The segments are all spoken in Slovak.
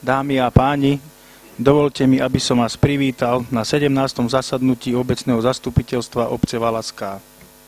Dámy a páni, dovolte mi, aby som vás privítal na 17. zasadnutí obecného zastupiteľstva obce Valaská.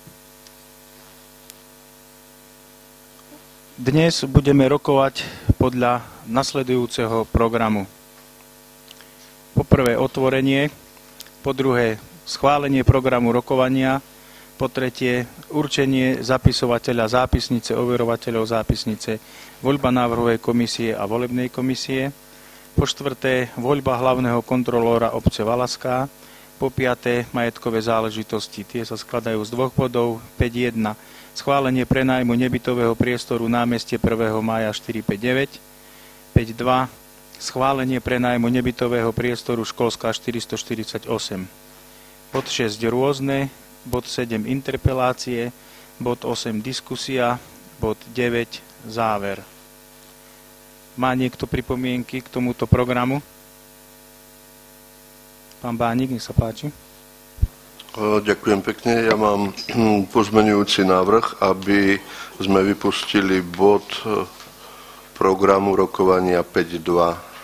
Dnes budeme rokovať podľa nasledujúceho programu. Po prvé otvorenie, po druhé schválenie programu rokovania, po tretie určenie zapisovateľa zápisnice, overovateľov zápisnice, voľba návrhovej komisie a volebnej komisie, po štvrté voľba hlavného kontrolóra obce Valaská, po piaté majetkové záležitosti. Tie sa skladajú z dvoch bodov. 5.1. Schválenie prenájmu nebytového priestoru námestie 1. mája 459. 5.2. Schválenie prenájmu nebytového priestoru školská 448. Bod 6 rôzne, bod 7 interpelácie, bod 8 diskusia, bod 9 záver. Má niekto pripomienky k tomuto programu? Pán Bánik, nech sa páči. Ďakujem pekne. Ja mám pozmeňujúci návrh, aby sme vypustili bod programu rokovania 5.2.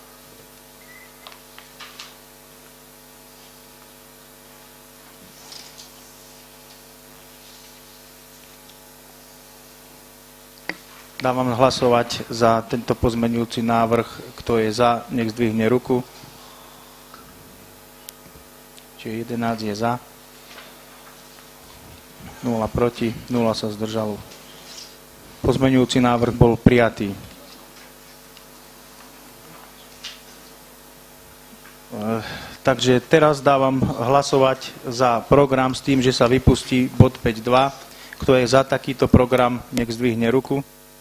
Dávam hlasovať za tento pozmeňujúci návrh. Kto je za, nech zdvihne ruku. Čiže 11 je za. 0 proti, 0 sa zdržalo. Pozmeňujúci návrh bol prijatý. Takže teraz dávam hlasovať za program s tým, že sa vypustí bod 5.2. Kto je za takýto program, nech zdvihne ruku.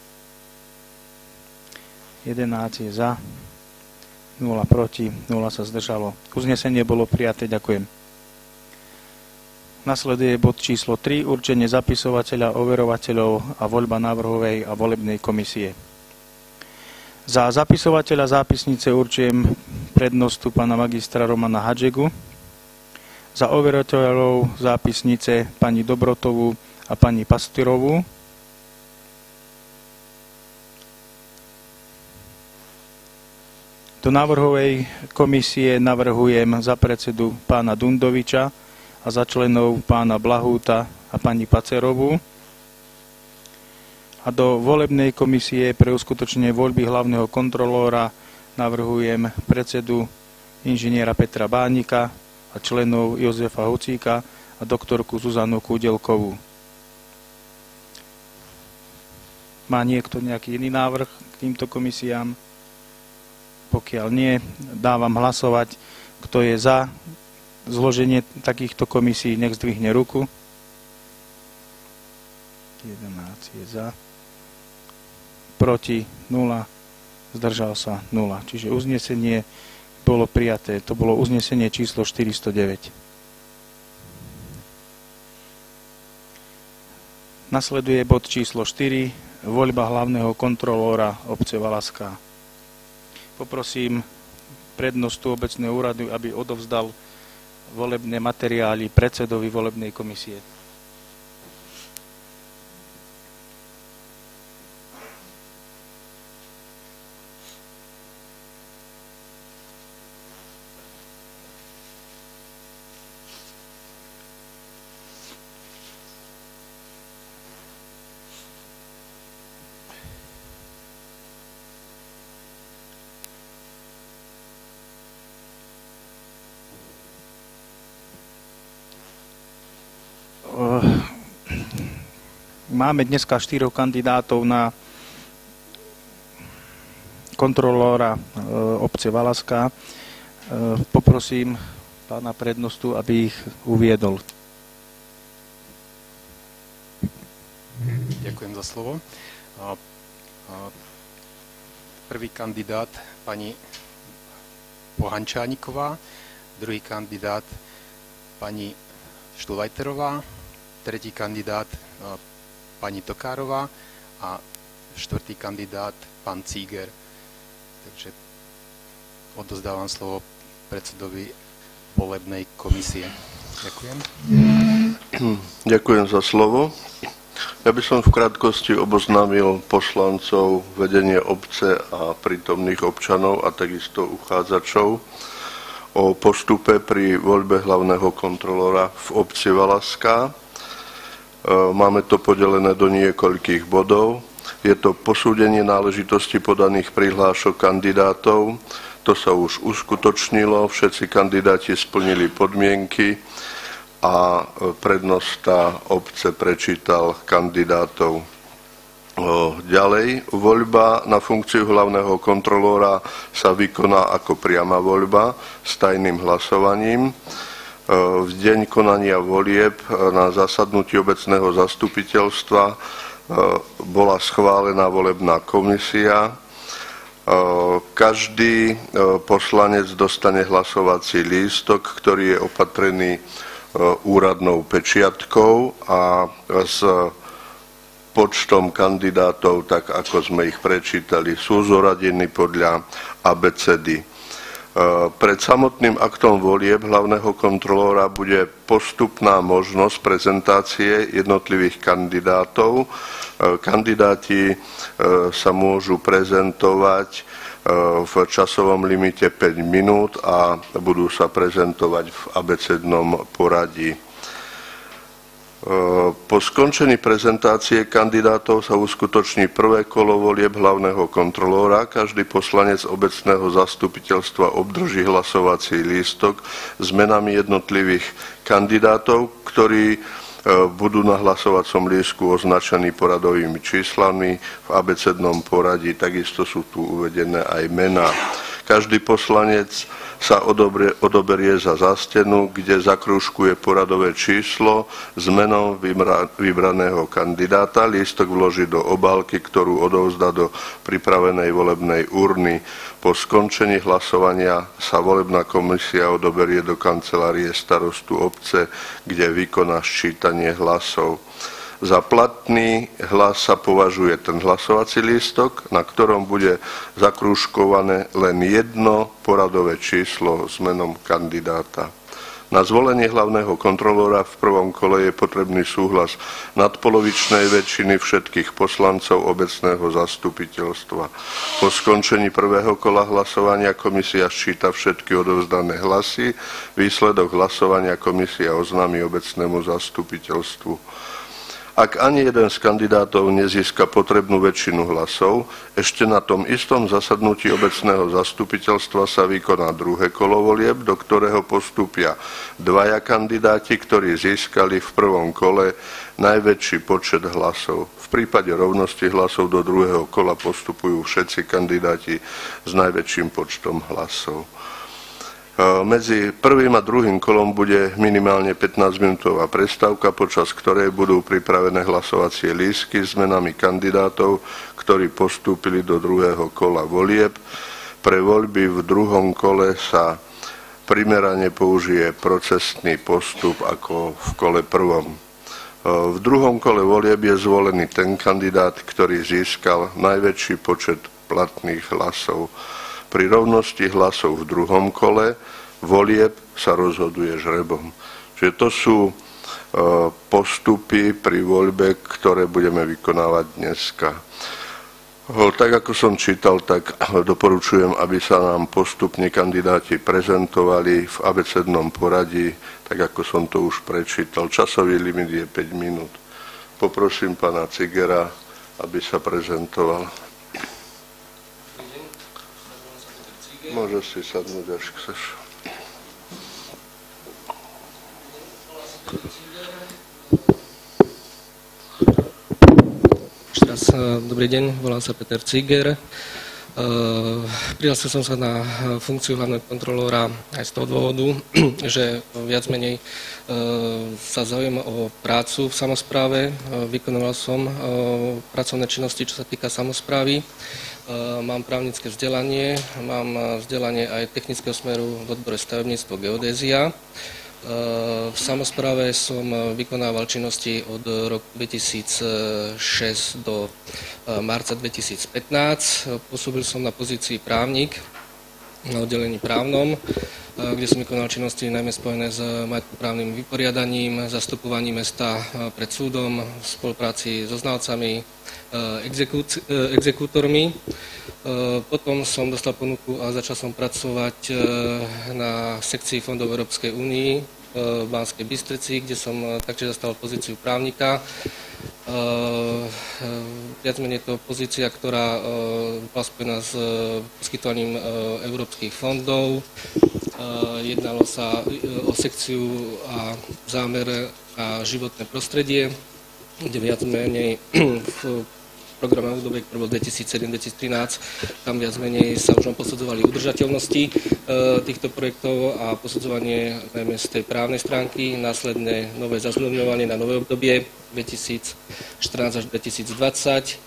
11 je za, 0 proti, 0 sa zdržalo. Uznesenie bolo prijaté, ďakujem. Nasleduje bod číslo 3, určenie zapisovateľa, overovateľov a voľba návrhovej a volebnej komisie. Za zapisovateľa zápisnice určujem prednostu pána magistra Romana Hadžegu, za overovateľov zápisnice pani Dobrotovú a pani Pastyrovú, do návrhovej komisie navrhujem za predsedu pána Dundoviča a za členov pána Blahúta a pani Pacerovú. A do volebnej komisie pre uskutočnenie voľby hlavného kontrolóra navrhujem predsedu inžiniera Petra Bánika a členov Jozefa Hucíka a doktorku Zuzanu Kúdelkovú. Má niekto nejaký iný návrh k týmto komisiám? Pokiaľ nie, dávam hlasovať, kto je za zloženie takýchto komisí, nech zdvihne ruku. 11 je za. Proti 0. Zdržal sa 0. Čiže uznesenie bolo prijaté. To bolo uznesenie číslo 409. Nasleduje bod číslo 4. Voľba hlavného kontrolóra obce Valaská. Poprosím prednostu obecného úradu, aby odovzdal volebné materiály predsedovi volebnej komisie. Máme dneska 4 kandidátov na kontrolóra obce Valaská. Poprosím pána prednostu, aby ich uviedol. Ďakujem za slovo. Prvý kandidát pani Pohančániková, druhý kandidát pani Štulajterová, tretí kandidát pani Tokárová a štvrtý kandidát pán Cíger. Takže odozdávam slovo predsedovi volebnej komisie. Ďakujem. Ďakujem za slovo. Ja by som v krátkosti oboznámil poslancov, vedenie obce a prítomných občanov a takisto uchádzačov o postupe pri voľbe hlavného kontrolóra v obci Valaská. Máme to podelené do niekoľkých bodov. Je to posúdenie náležitosti podaných prihlášok kandidátov. To sa už uskutočnilo, všetci kandidáti splnili podmienky a prednosta obce prečítal kandidátov. Ďalej, voľba na funkciu hlavného kontrolóra sa vykoná ako priama voľba s tajným hlasovaním. V deň konania volieb na zasadnutí obecného zastupiteľstva bola schválená volebná komisia. Každý poslanec dostane hlasovací lístok, ktorý je opatrený úradnou pečiatkou a s počtom kandidátov, tak ako sme ich prečítali, sú zoradení podľa abecedy. Pred samotným aktom volieb hlavného kontrolóra bude postupná možnosť prezentácie jednotlivých kandidátov. Kandidáti sa môžu prezentovať v časovom limite 5 minút a budú sa prezentovať v abecednom poradí. Po skončení prezentácie kandidátov sa uskutoční prvé kolo volieb hlavného kontrolóra. Každý poslanec obecného zastupiteľstva obdrží hlasovací lístok s menami jednotlivých kandidátov, ktorí budú na hlasovacom lístku označení poradovými číslami v abecednom poradí. Takisto sú tu uvedené aj mená. Každý poslanec sa odoberie za zástenu, kde zakrúžkuje poradové číslo s menom vybraného kandidáta. Lístok vloží do obálky, ktorú odovzdá do pripravenej volebnej urny. Po skončení hlasovania sa volebná komisia odoberie do kancelárie starostu obce, kde vykoná sčítanie hlasov. Za platný hlas sa považuje ten hlasovací lístok, na ktorom bude zakrúžkované len jedno poradové číslo s menom kandidáta. Na zvolenie hlavného kontrolóra v prvom kole je potrebný súhlas nadpolovičnej väčšiny všetkých poslancov obecného zastupiteľstva. Po skončení prvého kola hlasovania komisia sčíta všetky odovzdané hlasy. Výsledok hlasovania komisia oznámi obecnému zastupiteľstvu. Ak ani jeden z kandidátov nezíska potrebnú väčšinu hlasov, ešte na tom istom zasadnutí obecného zastupiteľstva sa vykoná druhé kolo volieb, do ktorého postúpia dvaja kandidáti, ktorí získali v prvom kole najväčší počet hlasov. V prípade rovnosti hlasov do druhého kola postupujú všetci kandidáti s najväčším počtom hlasov. Medzi prvým a druhým kolom bude minimálne 15-minútová prestávka, počas ktorej budú pripravené hlasovacie lístky s menami kandidátov, ktorí postúpili do druhého kola volieb. Pre voľby v druhom kole sa primerane použije procesný postup ako v kole prvom. V druhom kole volieb je zvolený ten kandidát, ktorý získal najväčší počet platných hlasov. Pri rovnosti hlasov v druhom kole volieb sa rozhoduje žrebom. Čiže to sú postupy pri voľbe, ktoré budeme vykonávať dneska. Tak ako som čítal, tak doporučujem, aby sa nám postupne kandidáti prezentovali v abecednom poradí, tak ako som to už prečítal. Časový limit je 5 minút. Poprosím pána Cigera, aby sa prezentoval. Môžeš si sadnúť, až chceš. Ešte raz dobrý deň, volám sa Peter Ciger. Prihlásil som sa na funkciu hlavného kontrolóra aj z toho dôvodu, že viac menej sa zaujíma o prácu v samospráve. Vykonoval som pracovné činnosti, čo sa týka samosprávy. Mám právnické vzdelanie, mám vzdelanie aj technického smeru v odbore stavebníctvo geodézia. V samospráve som vykonával činnosti od roku 2006 do marca 2015. Pôsobil som na pozícii právnik. na oddelení právnom, kde som vykonal činnosti najmä spojené s majetkoprávnym vyporiadaním, zastupovaním mesta pred súdom, v spolupráci so znalcami, exekútormi. Potom som dostal ponuku a začal som pracovať na sekcii fondov Európskej únii v Banskej Bystrici, kde som taktiež zastal pozíciu právnika. Viac menej to pozícia, ktorá bola spojená s poskytovaním európskych fondov. Jednalo sa o sekciu a zámer a životné prostredie, kde viac menej v programe obdobie, ktorý bol 2007-2013, tam viac menej sa už posudzovali udržateľnosti týchto projektov a posudzovanie najmä z tej právnej stránky, následné nové zazmluvňovanie na nové obdobie 2014 až 2020.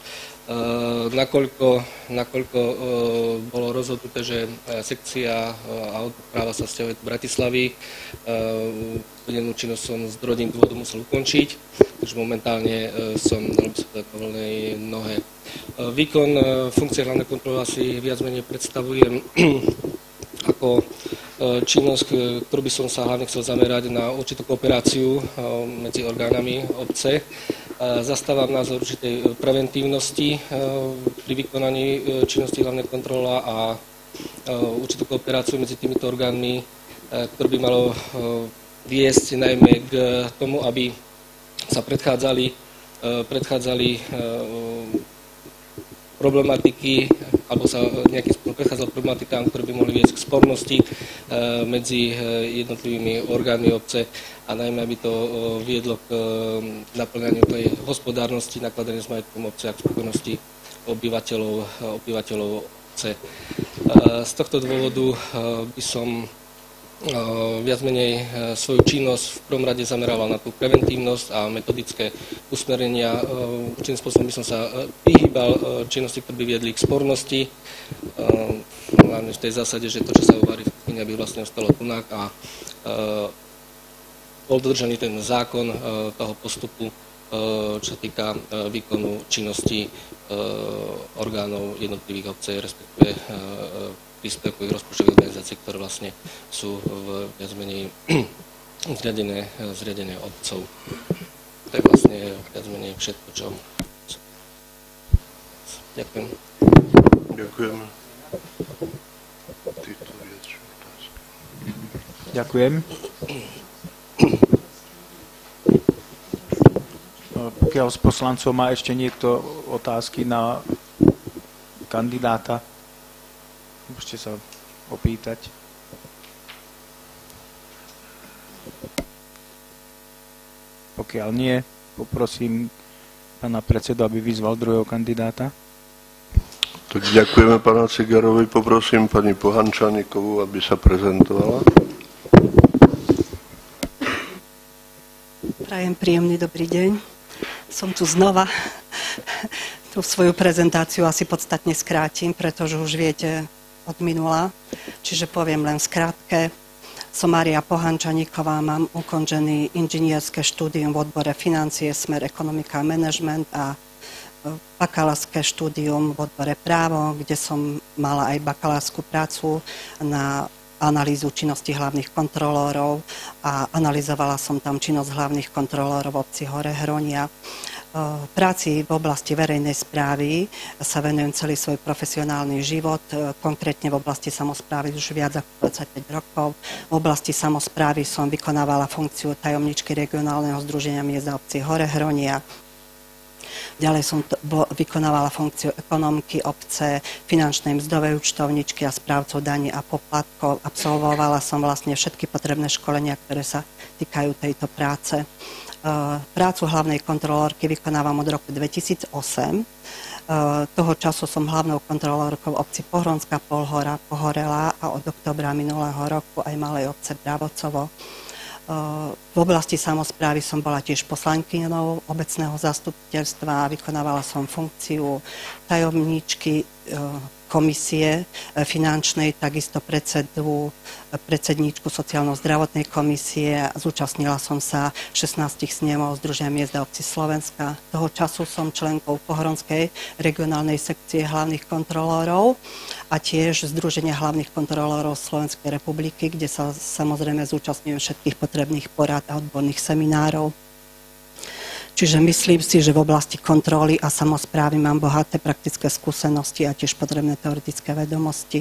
Nakoľko bolo rozhodnuté, že sekcia autopráva sa vzťahuje do Bratislavy, uvedenú činnosť som z rodinných dôvodov musel ukončiť, takže momentálne som na voľnej nohe. Výkon funkcie hlavného kontrolóra si viac menej predstavujem ako činnosť, ktorú by som sa hlavne chcel zamerať na určitú kooperáciu medzi orgánami obce. Zastávam názor určitej preventívnosti pri vykonaní činnosti hlavného kontrola a určitú kooperáciu medzi týmito orgánmi, ktoré by malo viesť najmä k tomu, aby sa predchádzali problematiky, alebo sa nejakým spôsobom predchádzala problematikám, ktoré by mohli viesť k spornosti medzi jednotlivými orgánmi obce a najmä aby to viedlo k naplňaniu tej hospodárnosti, nakladania s majetkom obce a k spokojnosti obyvateľov obce. Z tohto dôvodu by som viac menej svoju činnosť v prvom rade zamerala na tú preventívnosť a metodické usmerenia. Určitým spôsobom by som sa vyhýbal činnosti, ktoré by viedli k spornosti. Hlavne v tej zásade, že to, čo sa uvarí v kuchyni, aby vlastne ostalo tunak a bol dodržaný ten zákon toho postupu, čo sa týka výkonu činnosti orgánov jednotlivých obcí, respektíve príspevkových rozpočtových organizácií, ktoré vlastne sú viac menej zriadené obcov. To je vlastne viac menej všetko, čo... Ďakujem. Ďakujem. Ďakujem. Pokiaľ z poslancov má ešte niekto otázky na kandidáta, môžete sa opýtať. Pokiaľ nie, poprosím pána predsedu, aby vyzval druhého kandidáta. Tak ďakujeme pána Cigarovi. Poprosím pani Pohančanikovú, aby sa prezentovala. Prajem príjemný dobrý deň. Som tu znova. Tú svoju prezentáciu asi podstatne skrátim, pretože už viete od minula, čiže poviem len skrátke. Som Mária Pohančaníková, mám ukončený inžinierské štúdium v odbore financie, smer ekonomika a manažment a bakalárske štúdium v odbore právo, kde som mala aj bakalárskú prácu na analýzu činnosti hlavných kontrolórov a analyzovala som tam činnosť hlavných kontrolórov v obci Hore Hronia. Práci v oblasti verejnej správy sa venujem celý svoj profesionálny život, konkrétne v oblasti samosprávy už viac ako 25 rokov. V oblasti samosprávy som vykonávala funkciu tajomničky regionálneho združenia miest a obcí Hore Hronia. Ďalej som vykonávala funkciu ekonomky obce, finančnej mzdovej účtovničky a správcov daní a poplatkov. Absolvovala som vlastne všetky potrebné školenia, ktoré sa týkajú tejto práce. Prácu hlavnej kontrolórky vykonávam od roku 2008. Toho času som hlavnou kontrolórkou obci Pohronská Pohorela a od októbra minulého roku aj malej obce Bravocovo. V oblasti samosprávy som bola tiež poslankyňou obecného zastupiteľstva a vykonávala som funkciu tajomníčky komisie finančnej, takisto predsedníčku sociálno-zdravotnej komisie. Zúčastnila som sa 16 snemov Združenia miest a obcí Slovenska. Toho času som členkou Pohronskej regionálnej sekcie hlavných kontrolórov a tiež Združenia hlavných kontrolórov Slovenskej republiky, kde sa samozrejme zúčastňujem všetkých potrebných porád a odborných seminárov. Čiže myslím si, že v oblasti kontroly a samosprávy mám bohaté praktické skúsenosti a tiež potrebné teoretické vedomosti.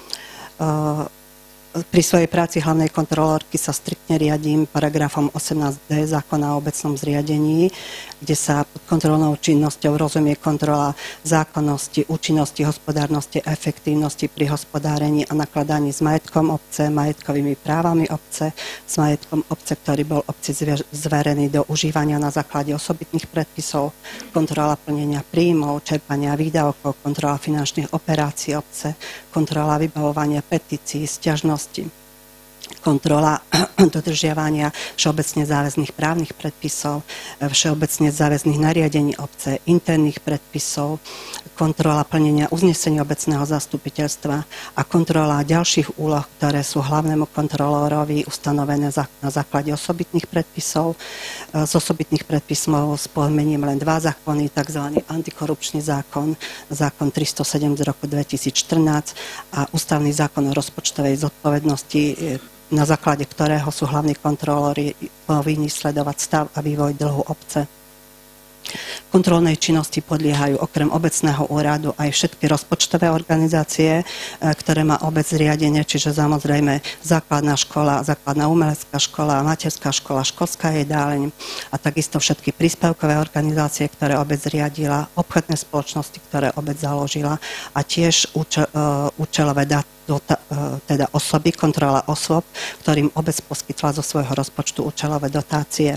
Pri svojej práci hlavnej kontrolórky sa striktne riadím paragrafom 18d zákona o obecnom zriadení, kde sa pod kontrolnou činnosťou rozumie kontrola zákonnosti, účinnosti, hospodárnosti a efektívnosti pri hospodárení a nakladaní s majetkom obce, majetkovými právami obce, s majetkom obce, ktorý bol obci zverený do užívania na základe osobitných predpisov, kontrola plnenia príjmov, čerpania výdavkov, kontrola finančných operácií obce, kontrola vybavovania petícií, sťažností, kontrola dodržiavania všeobecne záväzných právnych predpisov, všeobecne záväzných nariadení obce, interných predpisov, kontrola plnenia uznesení obecného zastupiteľstva a kontrola ďalších úloh, ktoré sú hlavnému kontrolórovi ustanovené na základe osobitných predpisov. Z osobitných predpisov spomeniem len dva zákony, tzv. Antikorupčný zákon, zákon 307 z roku 2014 a ústavný zákon o rozpočtovej zodpovednosti, na základe ktorého sú hlavní kontrolóri povinní sledovať stav a vývoj dlhu obce. Kontrolnej činnosti podliehajú okrem obecného úradu aj všetky rozpočtové organizácie, ktoré má obec zriadenie, čiže samozrejme základná škola, základná umelecká škola, materská škola, školská jedáleň a takisto všetky príspevkové organizácie, ktoré obec zriadila, obchodné spoločnosti, ktoré obec založila a tiež účelové teda osoby, kontrola osôb, ktorým obec poskytla zo svojho rozpočtu účelové dotácie.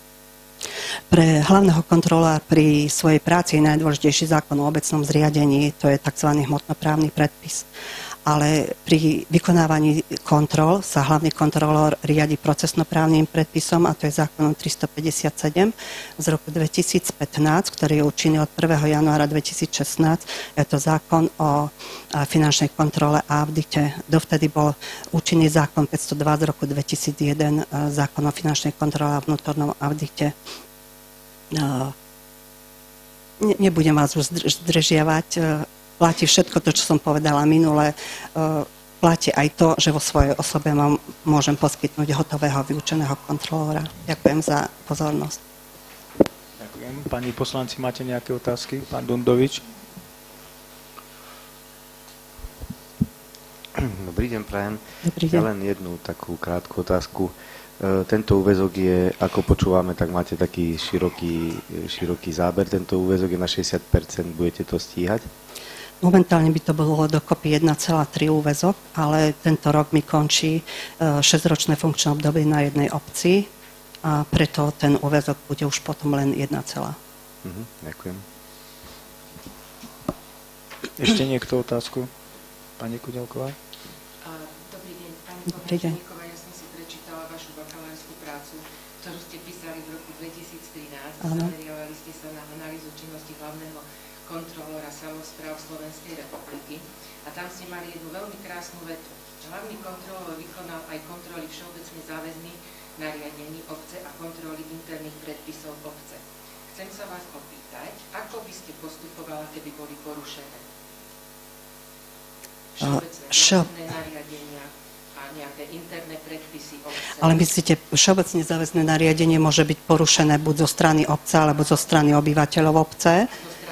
Pre hlavného kontrolóra pri svojej práci je najdôležitejší zákon o obecnom zriadení, to je tzv. Hmotnoprávny predpis. Ale pri vykonávaní kontrol sa hlavný kontrolór riadi procesnoprávnym predpisom a to je zákonom 357 z roku 2015, ktorý je účinný od 1. januára 2016. Je to zákon o finančnej kontrole a audite. Dovtedy bol účinný zákon 502 z roku 2001, zákon o finančnej kontrole a vnútornom audite. Nebudem vás už zdržiavať. Platí všetko to, čo som povedala minule. Platí aj to, že vo svojej osobe môžem poskytnúť hotového vyučeného kontrolóra. Ďakujem za pozornosť. Ďakujem. Pani poslanci, máte nejaké otázky? Pán Dundovič. Dobrý deň, prajem. Dobrý deň. Ja len jednu takú krátku otázku. Tento úväzok je, ako počúvame, tak máte taký široký záber. Tento úväzok je na 60%. Budete to stíhať? Momentálne by to bolo dokopy 1,3 úväzok, ale tento rok mi končí 6-ročné funkčné obdobie na jednej obci a preto ten úväzok bude už potom len 1. Ďakujem. Ešte niekto otázku? Pani Kudelková? Dobrý deň, pani Dobrý deň. Pomačníková, ja som si prečítala vašu bakalárskú prácu, ktorú ste písali v roku 2013. Áno. Zameriavali ste sa na analýzu činnosti hlavného kontrolóra samospráv Slovenskej republiky a tam ste mali jednu veľmi krásnu vetu. Hlavný kontrolór vykonal aj kontroly všeobecne záväzných nariadení obce a kontroly interných predpisov obce. Chcem sa vás opýtať, ako by ste postupovala, keby boli porušené všeobecné záväzné nariadenia a nejaké interné predpisy obce? Ale myslíte, všeobecne záväzné nariadenie môže byť porušené buď zo strany obce, alebo zo strany obyvateľov obce?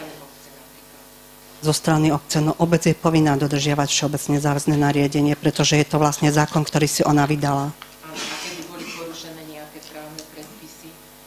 Zo strany obce, no obec je povinná dodržiavať všeobecne záväzné nariadenie, pretože je to vlastne zákon, ktorý si ona vydala. A keby boli porušené nejaké právne predpisy?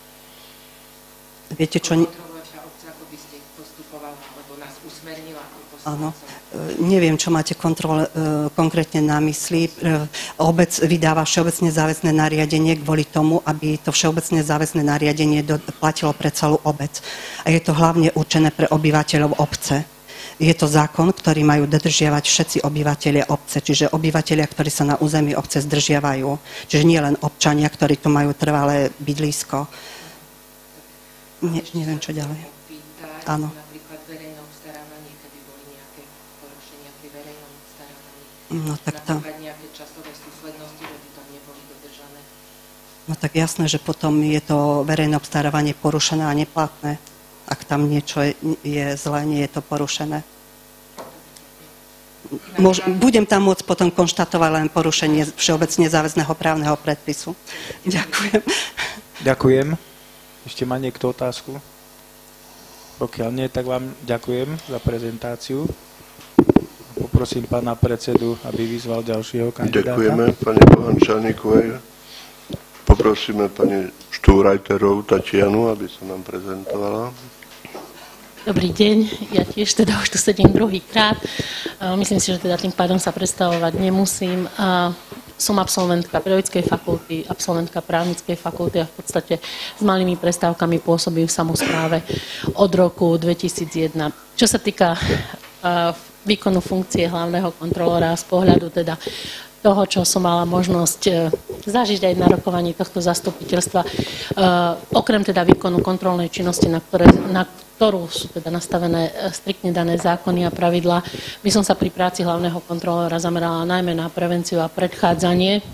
Viete čo? Kontrolovača obce, ako by ste postupovala, alebo nás usmernila? Áno. Neviem, čo máte konkrétne na mysli. Obec vydáva všeobecne záväzné nariadenie kvôli tomu, aby to všeobecne záväzné nariadenie platilo pre celú obec. A je to hlavne určené pre obyvateľov obce. Je to zákon, ktorý majú dodržiavať všetci obyvatelia obce, čiže obyvatelia, ktorí sa na území obce zdržiavajú. Čiže nie len občania, ktorí tu majú trvalé bydlisko. Neviem, čo ďalej. Áno. Napríklad verejné obstarávanie, keby boli nejaké porušenia pri verejnom obstarávaní. No tak tam. Napríklad nejaké časové súslednosti, že by tam neboli dodržané. No tak jasné, že potom je to verejné obstarávanie porušené a neplatné. Ak tam niečo je zlé, nie je to porušené. budem tam môcť potom konštatovať len porušenie všeobecne záväzného právneho predpisu. Ďakujem. Ďakujem. Ešte má niekto otázku? Pokiaľ nie, tak vám ďakujem za prezentáciu. Poprosím pána predsedu, aby vyzval ďalšieho kandidáta. Ďakujeme pani Pohančánikovej. Poprosíme pani Štúrajterovú Tatianu, aby sa nám prezentovala. Dobrý deň, ja tiež teda už tu sedím druhýkrát. Myslím si, že teda tým pádom sa predstavovať nemusím. Som absolventka pedagogickej fakulty, absolventka právnickej fakulty a v podstate s malými prestávkami pôsobím v samospráve od roku 2001. Čo sa týka výkonu funkcie hlavného kontrolóra z pohľadu teda toho, čo som mala možnosť zažiť aj na rokovaní tohto zastupiteľstva, okrem teda výkonu kontrolnej činnosti, na ktorú sú teda nastavené striktne dané zákony a pravidlá, by som sa pri práci hlavného kontrolóra zamerala najmä na prevenciu a predchádzanie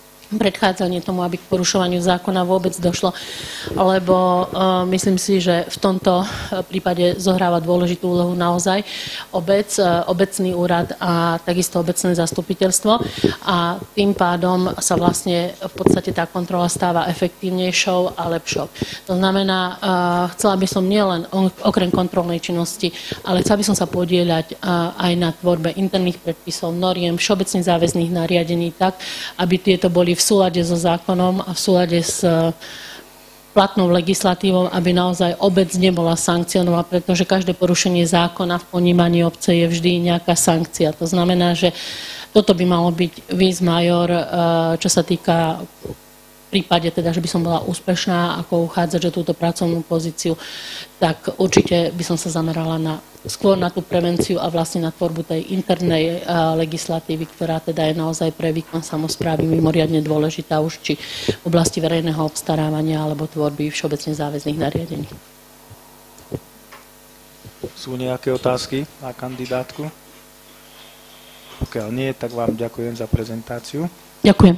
tomu, aby k porušovaniu zákona vôbec došlo, lebo myslím si, že v tomto prípade zohráva dôležitú úlohu naozaj obecný úrad a takisto obecné zastupiteľstvo a tým pádom sa vlastne v podstate tá kontrola stáva efektívnejšou a lepšou. To znamená, chcela by som nielen okrem kontrolnej činnosti, ale chcela by som sa podieľať aj na tvorbe interných predpisov, noriem, všeobecne záväzných nariadení tak, aby tieto boli v súlade so zákonom a v súlade s platnou legislatívou, aby naozaj obec nebola sankcionovaná, pretože každé porušenie zákona v ponímaní obce je vždy nejaká sankcia. To znamená, že toto by malo byť vis major, čo sa týka v prípade teda, že by som bola úspešná ako uchádzať o túto pracovnú pozíciu, tak určite by som sa zamerala skôr na tú prevenciu a vlastne na tvorbu tej internej legislatívy, ktorá teda je naozaj pre výkon samosprávy mimoriadne dôležitá už či v oblasti verejného obstarávania alebo tvorby všeobecne záväzných nariadení. Sú nejaké otázky na kandidátku? Pokiaľ nie, tak vám ďakujem za prezentáciu. Ďakujem.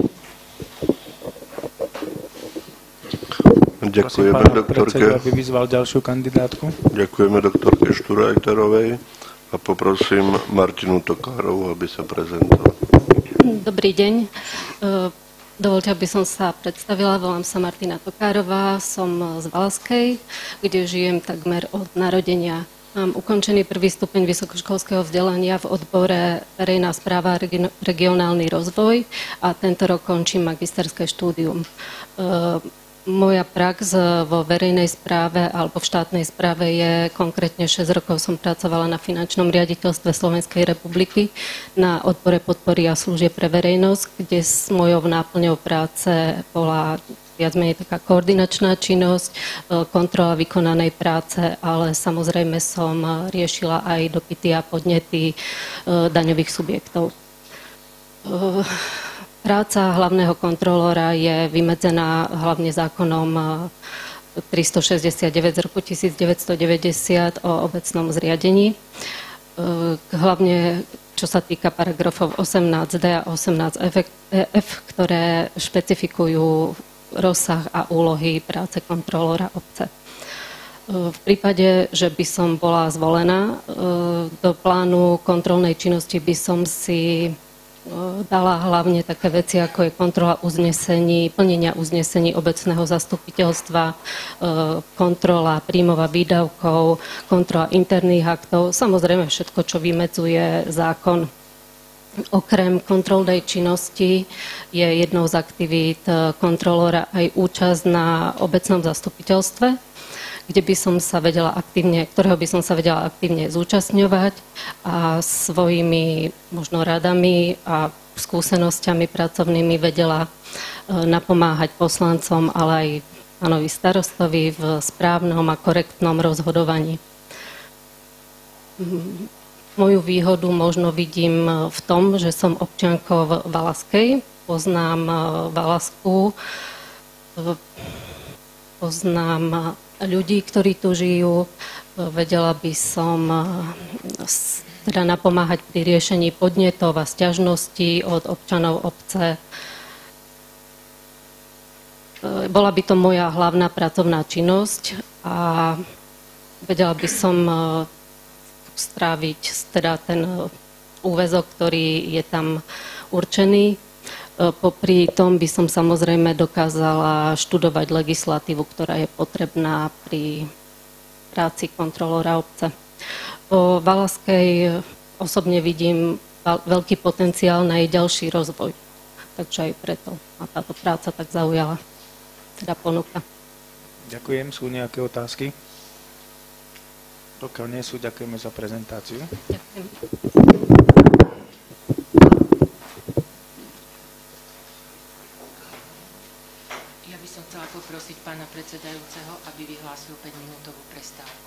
Ďakujeme doktorke. Aby vyzval ďalšiu kandidátku. Ďakujeme doktorke Štúrajterovej a poprosím Martinu Tokárovú, aby sa prezentovala. Dobrý deň. Dovoľte, aby som sa predstavila. Volám sa Martina Tokárová, som z Valaskej, kde žijem takmer od narodenia. Mám ukončený prvý stupeň vysokoškolského vzdelania v odbore verejná správa a regionálny rozvoj a tento rok končím magisterské štúdium. Moja prax vo verejnej správe alebo v štátnej správe je konkrétne 6 rokov som pracovala na finančnom riaditeľstve Slovenskej republiky na odbore podpory a služieb pre verejnosť, kde s mojou náplňou práce bola viac menej taká koordinačná činnosť, kontrola vykonanej práce, ale samozrejme som riešila aj dopyty a podnety daňových subjektov. Práca hlavného kontrolóra je vymedzená hlavne zákonom 369 z roku 1990 o obecnom zriadení. Hlavne čo sa týka paragrafov 18d a 18f, ktoré špecifikujú rozsah a úlohy práce kontrolóra obce. V prípade, že by som bola zvolená, do plánu kontrolnej činnosti by som si dala hlavne také veci, ako je kontrola uznesení, plnenia uznesení obecného zastupiteľstva, kontrola príjmov a výdavkov, kontrola interných aktov, samozrejme všetko, čo vymedzuje zákon. Okrem kontrolnej činnosti je jednou z aktivít kontrolóra aj účasť na obecnom zastupiteľstve, ktorého by som sa vedela aktívne zúčastňovať a svojimi možno radami a skúsenosťami pracovnými vedela napomáhať poslancom, ale aj pánovi starostovi v správnom a korektnom rozhodovaní. Moju výhodu možno vidím v tom, že som občiankou Valaskej, poznám Valasku, poznám ľudí, ktorí tu žijú. Vedela by som teda napomáhať pri riešení podnetov a sťažností od občanov obce. Bola by to moja hlavná pracovná činnosť a vedela by som stráviť teda ten úväzok, ktorý je tam určený. Popri tom by som samozrejme dokázala študovať legislatívu, ktorá je potrebná pri práci kontrolóra obce. O Valaskej osobne vidím veľký potenciál na jej ďalší rozvoj. Takže aj preto ma táto práca tak zaujala, teda ponuka. Ďakujem. Sú nejaké otázky? Pokiaľ nie sú, ďakujeme za prezentáciu. Ďakujem. Ja by som chcela poprosiť pána predsedajúceho, aby vyhlásil 5-minútovú prestávku.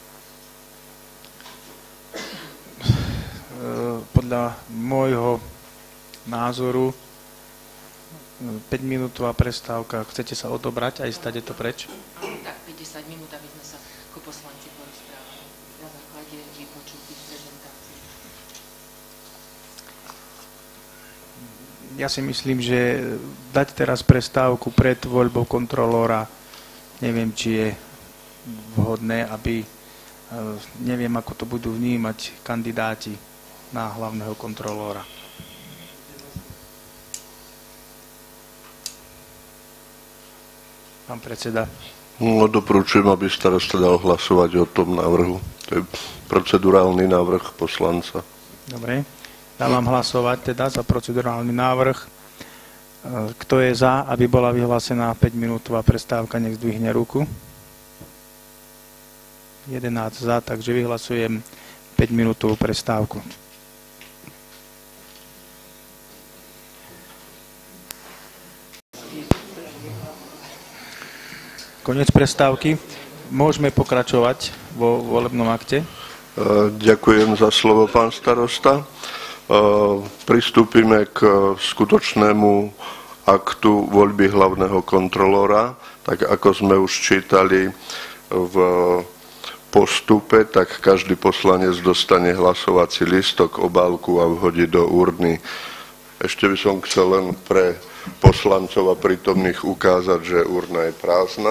Podľa môjho názoru 5-minútová prestávka. Chcete sa odobrať a ísť tadeto preč? Tak, 50 minút, aby sme sa ku poslanci porozprávali na základe vypočutých prezentácií. Ja si myslím, že dať teraz prestávku pred voľbou kontrolóra, neviem, či je vhodné, aby neviem, ako to budú vnímať kandidáti na hlavného kontrolóra. Pán predseda. No, doporučujem, aby starosta dal hlasovať o tom návrhu. To je procedurálny návrh poslanca. Dobre. Dávam hlasovať teda za procedurálny návrh. Kto je za, aby bola vyhlásená 5-minútová prestávka, nech zdvihne ruku. 11 za, takže vyhlasujem 5-minútovú prestávku. Koniec prestávky. Môžeme pokračovať vo volebnom akte. Ďakujem za slovo, pán starosta. Pristúpime k skutočnému aktu voľby hlavného kontrolóra. Tak ako sme už čítali v postupe, tak každý poslanec dostane hlasovací listok, obálku a vhodí do urny. Ešte by som chcel len pre poslancov a prítomných ukázať, že urna je prázdna.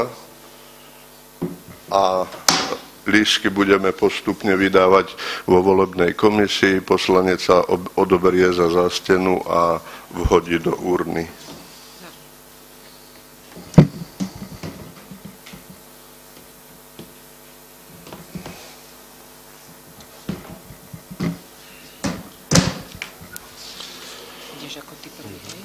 A lístky budeme postupne vydávať vo volebnej komisii. Poslanec sa odoberie za zástenu a vhodí do urny. Ideš ako ty prvý, hej?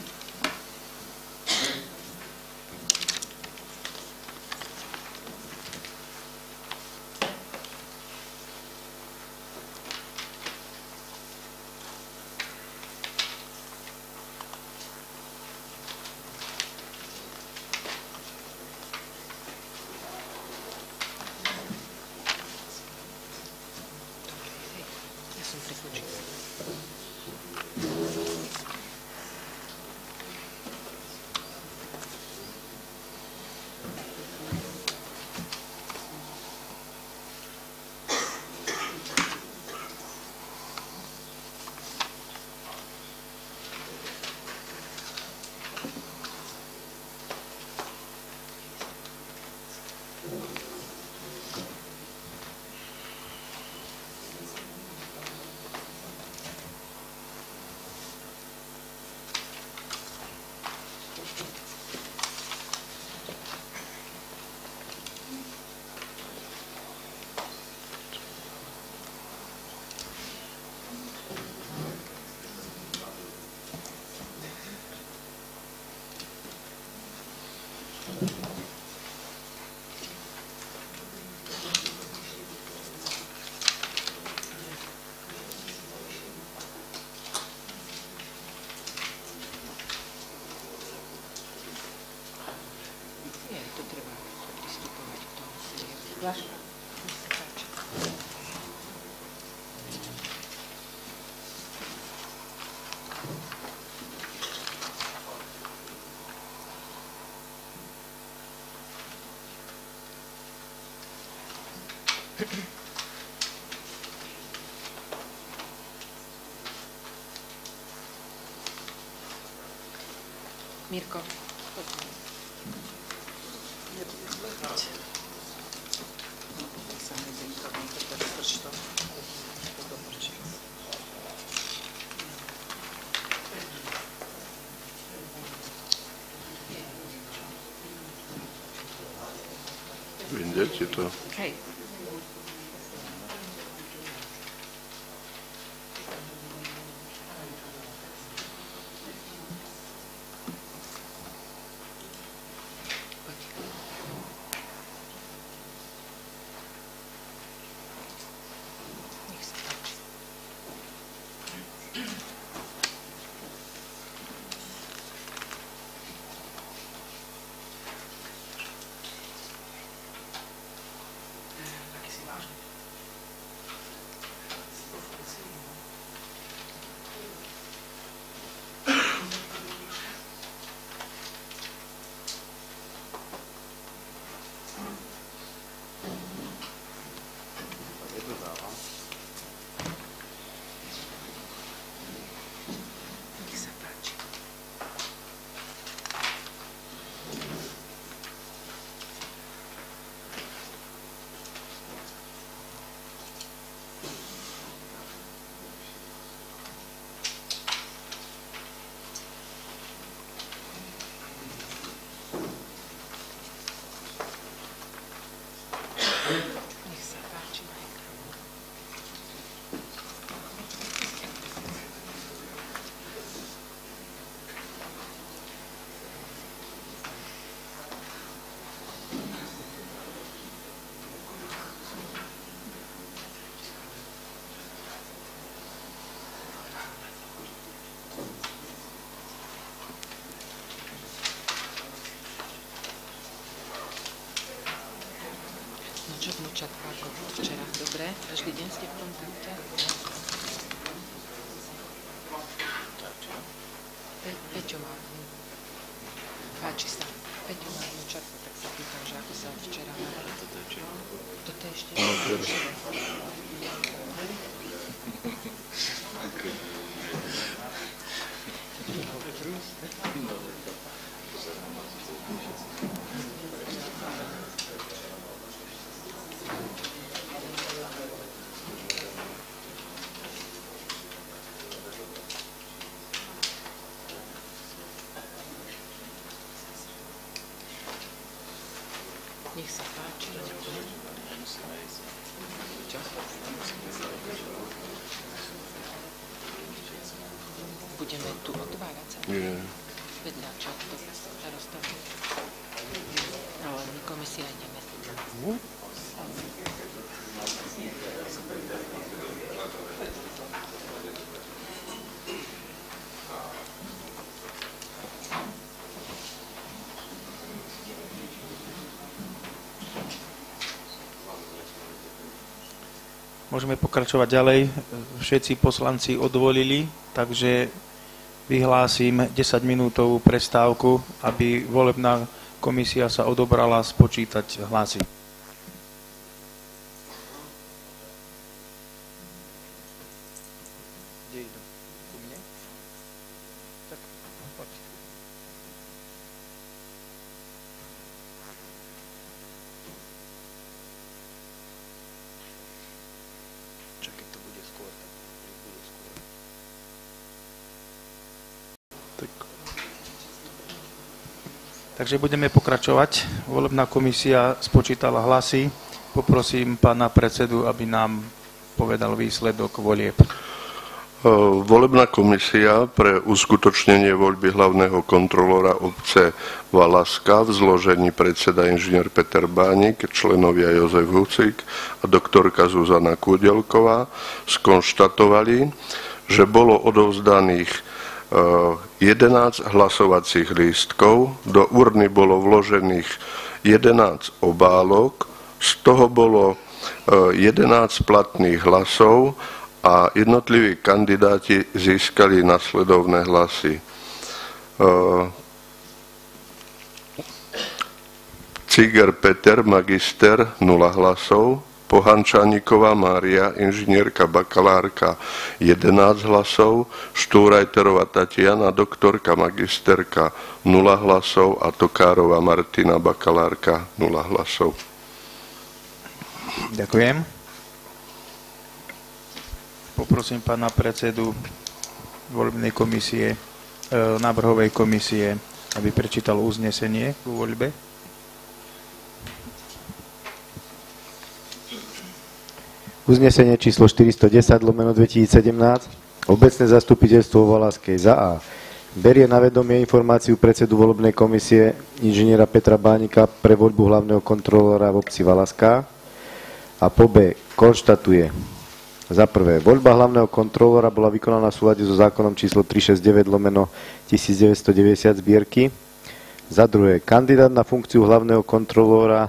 Ja som preskočila. To treba pristupovať k tomu seriózne. Blažka, nech sa páči. Mirko, poď. Deti to. Hej. Čo vnúčatka ako včera? Dobre? Každý deň ste v kontakte? Peťo má. Páči sa. Peťo má vnúčatka, tak sa pýtam, že ako sa včera má. Toto je ešte. Nech sa páči. Čo? Budeme tu otvárať sa? Nie. Vedľa čo? To sa rozstaví. Ale my komisia ideme. Môžeme pokračovať ďalej. Všetci poslanci odvolili, takže vyhlásim 10-minútovú prestávku, aby volebná komisia sa odobrala spočítať hlasy. Takže budeme pokračovať. Volebná komisia spočítala hlasy. Poprosím pána predsedu, aby nám povedal výsledok volieb. Volebná komisia pre uskutočnenie voľby hlavného kontrolóra obce Valaska v zložení predseda inžinier Peter Bánik, členovia Jozef Hucik a doktorka Zuzana Kúdelková skonštatovali, že bolo odovzdaných 11 hlasovacích lístkov, do urny bolo vložených 11 obálok, z toho bolo 11 platných hlasov a jednotliví kandidáti získali nasledovné hlasy. Ciger Peter, magister, 0 hlasov. Pohančániková Mária, inžinierka, bakalárka, 11 hlasov. Štúrajterová Tatiana, doktorka, magisterka, 0 hlasov. A Tokárová Martina, bakalárka, 0 hlasov. Ďakujem. Poprosím pána predsedu volebnej komisie, návrhovej komisie, aby prečítal uznesenie vo voľbe. Uznesenie číslo 410/2017. Obecné zastupiteľstvo Valaskej za A. Berie na vedomie informáciu predsedu volebnej komisie inžiniera Petra Bánika pre voľbu hlavného kontrolóra v obci Valaská a po B. Konštatuje. Za prvé, voľba hlavného kontrolóra bola vykonaná v súlade so zákonom číslo 369/1990 zbierky. Za druhé, kandidát na funkciu hlavného kontrolóra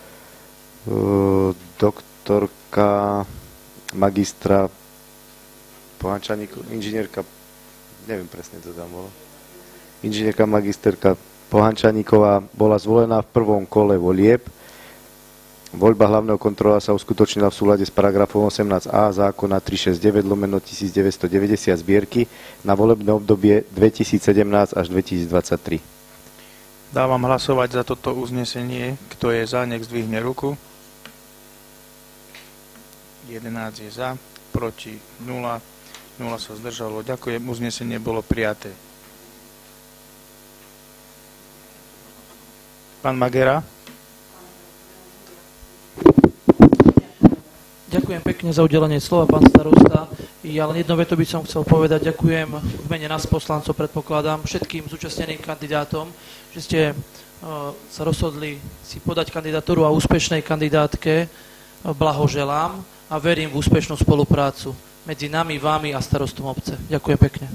doktorka magistra Pohančaníková, inžinierka, neviem presne, to tam bolo. Inžinierka magisterka Pohančaníková bola zvolená v prvom kole volieb. Voľba hlavného kontrolóra sa uskutočnila v súlade s paragrafom 18a zákona 369/1990 zbierky na volebné obdobie 2017 až 2023. Dávam hlasovať za toto uznesenie. Kto je za, nech zdvihne ruku. 11 je za, proti 0, 0 sa zdržalo. Ďakujem, uznesenie bolo prijaté. Pán Magera. Ďakujem pekne za udelenie slova, pán starosta. Ja len jednou vetou by som chcel povedať, ďakujem v mene nás poslancov, predpokladám, všetkým zúčastneným kandidátom, že ste sa rozhodli si podať kandidatúru a úspešnej kandidátke blahoželám a verím v úspešnú spoluprácu medzi nami, vámi a starostom obce. Ďakujem pekne.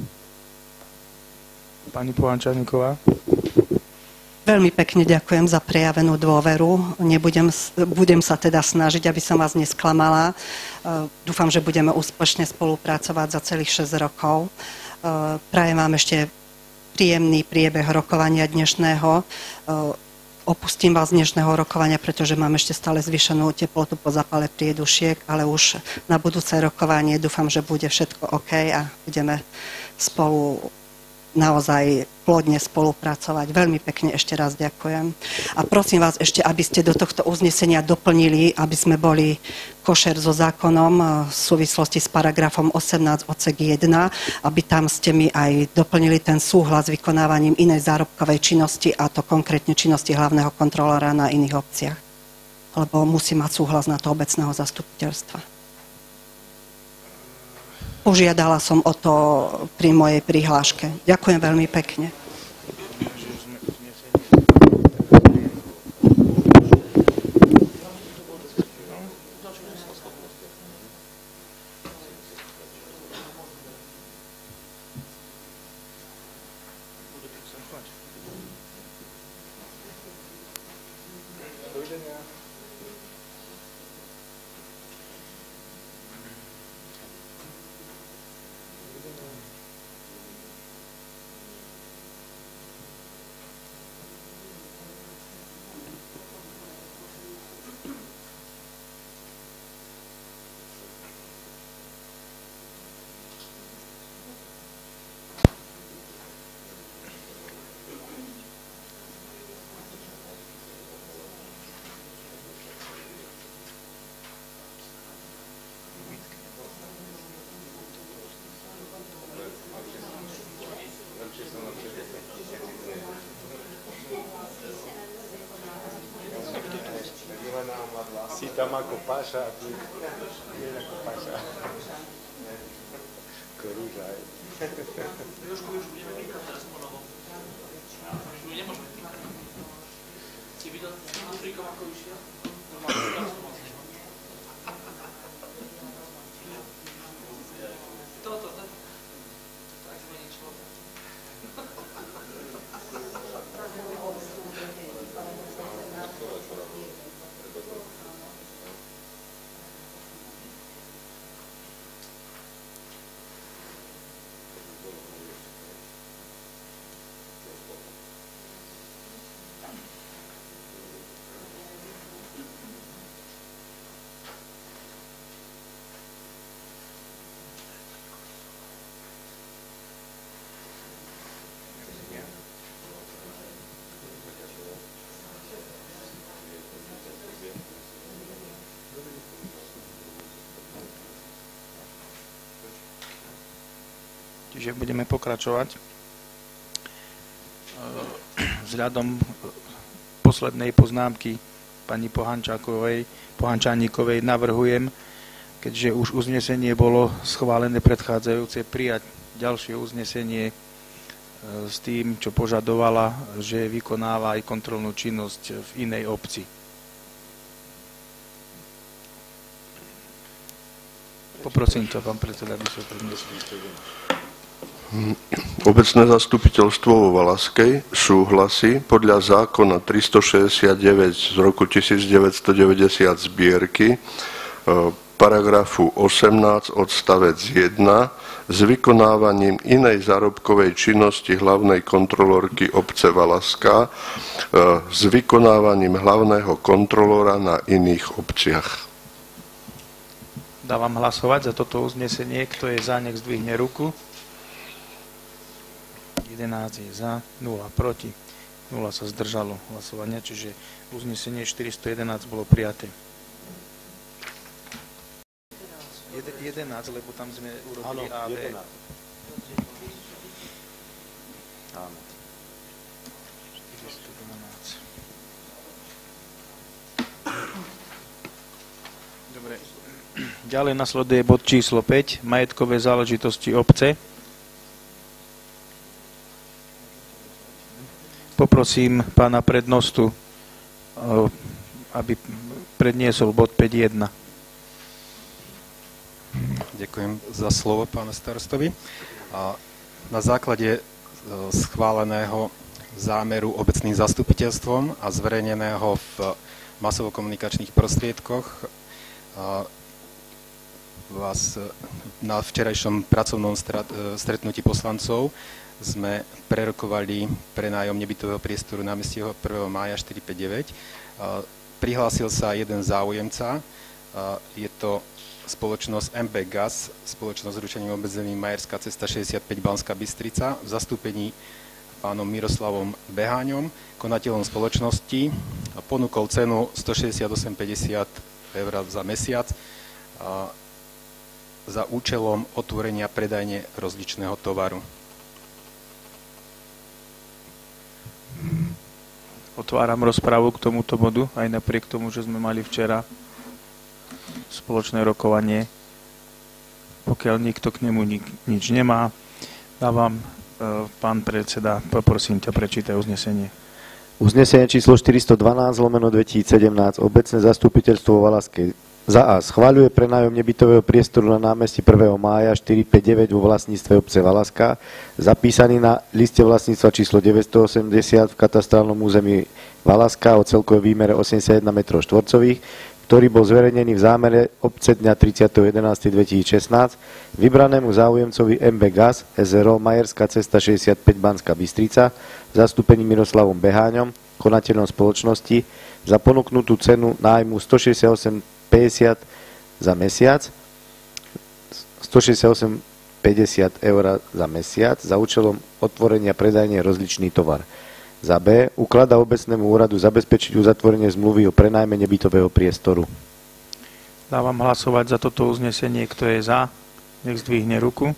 Pani Pohančaníková. Veľmi pekne ďakujem za prejavenú dôveru. Budem sa teda snažiť, aby som vás nesklamala. Dúfam, že budeme úspešne spolupracovať za celých 6 rokov. Prajem vám ešte príjemný priebeh rokovania dnešného. Opustím vás z dnešného rokovania, pretože mám ešte stále zvýšenú teplotu po zápale priedušiek, ale už na budúce rokovanie dúfam, že bude všetko OK a budeme spolu naozaj plodne spolupracovať. Veľmi pekne ešte raz ďakujem. A prosím vás ešte, aby ste do tohto uznesenia doplnili, aby sme boli košer so zákonom v súvislosti s paragrafom 18 odsek 1, aby tam ste mi aj doplnili ten súhlas s vykonávaním inej zárobkovej činnosti, a to konkrétne činnosti hlavného kontrolóra na iných obciach. Lebo musí mať súhlas na to obecného zastupiteľstva. Požiadala som o to pri mojej prihláške. Ďakujem veľmi pekne. Si tam ako paša a tu je ako paša. Korúža, aj. Jožko, už budeme vybrať teraz po novom. Už nemôžeme vybrať. Si videl Afrikom, ako išiel? Normálne, toto, tak zmení človek. Čiže budeme pokračovať. Vzhľadom poslednej poznámky pani Pohančaníkovej navrhujem, keďže už uznesenie bolo schválené predchádzajúce, prijať ďalšie uznesenie s tým, čo požadovala, že vykonáva aj kontrolnú činnosť v inej obci. Poprosím ťa, pán predseda, aby sa prednesol. Obecné zastupiteľstvo vo Valaskej súhlasí podľa zákona 369 z roku 1990 zbierky paragrafu 18 odstavec 1 s vykonávaním inej zárobkovej činnosti hlavnej kontrolórky obce Valaska s vykonávaním hlavného kontrolóra na iných obciach. Dávam hlasovať za toto uznesenie. Kto je za, nech zdvihne ruku. 11 je za, 0 proti, 0 sa zdržalo hlasovania, čiže uznesenie 411 bolo prijaté. 11, lebo tam sme urobili AD. Áno. 412. Dobre. Ďalej nasleduje bod číslo 5, majetkové záležitosti obce. Poprosím pána prednostu, aby predniesol bod 5.1. Ďakujem za slovo, pánu starostovi. Na základe schváleného zámeru obecným zastupiteľstvom a zverejneného v masovo-komunikačných prostriedkoch vás na včerajšom pracovnom stretnutí poslancov sme prerokovali prenájom nebytového priestoru na námestí 1. mája 459. Prihlásil sa jeden záujemca, je to spoločnosť MB Gas, spoločnosť s ručením obmedzeným Majerská cesta 65 Banská Bystrica, v zastúpení pánom Miroslavom Beháňom, konateľom spoločnosti, a ponúkol cenu 168,50 eur za mesiac za účelom otvorenia predajne rozličného tovaru. Otváram rozprávu k tomuto bodu, aj napriek tomu, že sme mali včera spoločné rokovanie. Pokiaľ nikto k nemu nič nemá, dávam, pán predseda, poprosím ťa, prečítaj uznesenie. Uznesenie číslo 412/2017 obecné zastupiteľstvo Valaskej za A. Schvaľuje prenájom nebytového priestoru na námestí 1. mája 459 vo vlastníctve obce Valaska, zapísaný na liste vlastníctva číslo 980 v katastrálnom území Valaska o celkovej výmere 81 m2, ktorý bol zverejnený v zámere obce dňa 30.11.2016 vybranému záujemcovi MB Gas SRO Majerská cesta 65 Banská Bystrica v zastúpení Miroslavom Beháňom, konateľom spoločnosti, za ponúknutú cenu nájmu 168,50 za mesiac, 168,50 eur za mesiac za účelom otvorenia predajne rozličný tovar. Za B. Ukladá obecnému úradu zabezpečiť uzatvorenie zmluvy o prenajme nebytového priestoru. Dávam hlasovať za toto uznesenie. Kto je za, nech zdvihne ruku.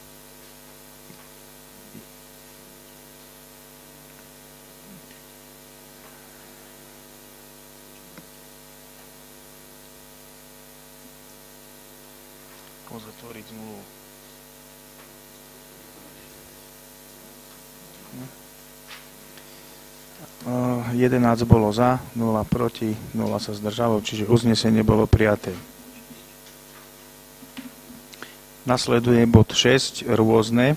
Uzatvoriť zmluvu. 11 bolo za, 0 proti, 0 sa zdržalo, čiže uznesenie bolo prijaté. Nasleduje bod 6, rôzne.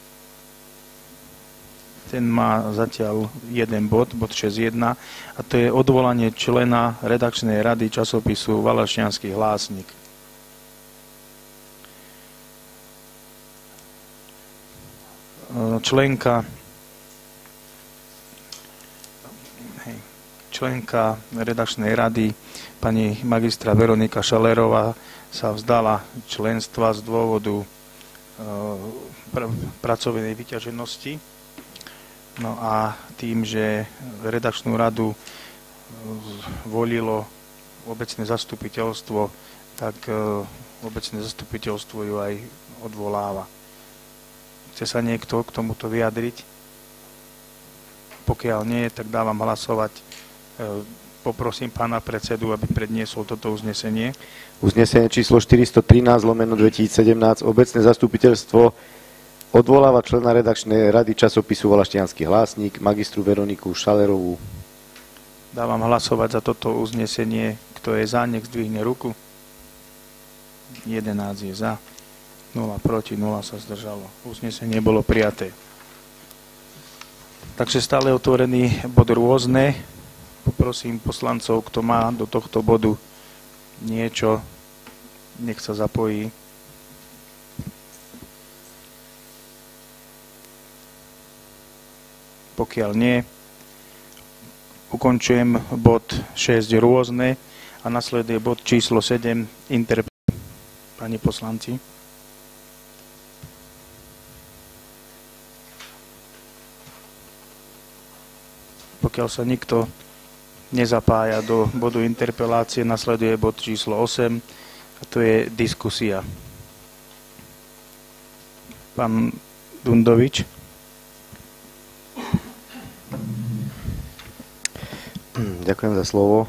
Ten má zatiaľ jeden bod 6.1, a to je odvolanie člena redakčnej rady časopisu Valašťanský hlásnik. Členka redakčnej rady, pani magistra Veronika Šalerová, sa vzdala členstva z dôvodu pracovnej vyťaženosti. No a tým, že redakčnú radu volilo obecné zastupiteľstvo, tak obecné zastupiteľstvo ju aj odvoláva. Chce sa niekto k tomuto vyjadriť? Pokiaľ nie, tak dávam hlasovať Poprosím pána predsedu, aby predniesol toto uznesenie. Uznesenie číslo 413/2017. Obecné zastupiteľstvo odvoláva člena redakčnej rady časopisu Valašťanský hlásnik, magistru Veroniku Šalerovú. Dávam hlasovať za toto uznesenie. Kto je za, nech zdvihne ruku. 11 je za, 0 proti, 0 sa zdržalo. Uznesenie bolo prijaté. Takže stále otvorený bod rôzne. Poprosím poslancov, kto má do tohto bodu niečo, nech sa zapojí. Pokiaľ nie, ukončujem bod 6 rôzne a nasleduje bod číslo 7 interpelácie. Pani poslanci. Pokiaľ sa nikto nezapája do bodu interpelácie, nasleduje bod číslo 8 a to je diskusia. Pán Dundovič. Ďakujem za slovo.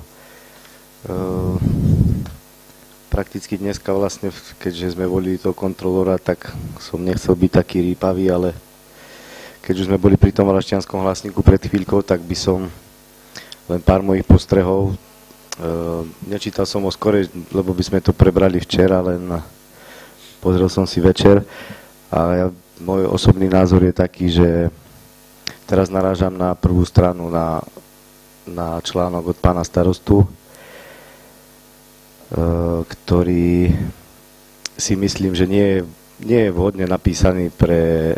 Prakticky dneska vlastne, keďže sme volili toho kontrolóra, tak som nechcel byť taký rýpavý, ale keď už sme boli pri tom Valašťanskom hlasníku pred chvíľkou, tak by som len pár mojich postrehov. Nečítal som ho skore, lebo by sme to prebrali včera, len pozrel som si večer a môj osobný názor je taký, že teraz narážam na prvú stranu na článok od pána starostu, ktorý si myslím, že nie je vhodne napísaný pre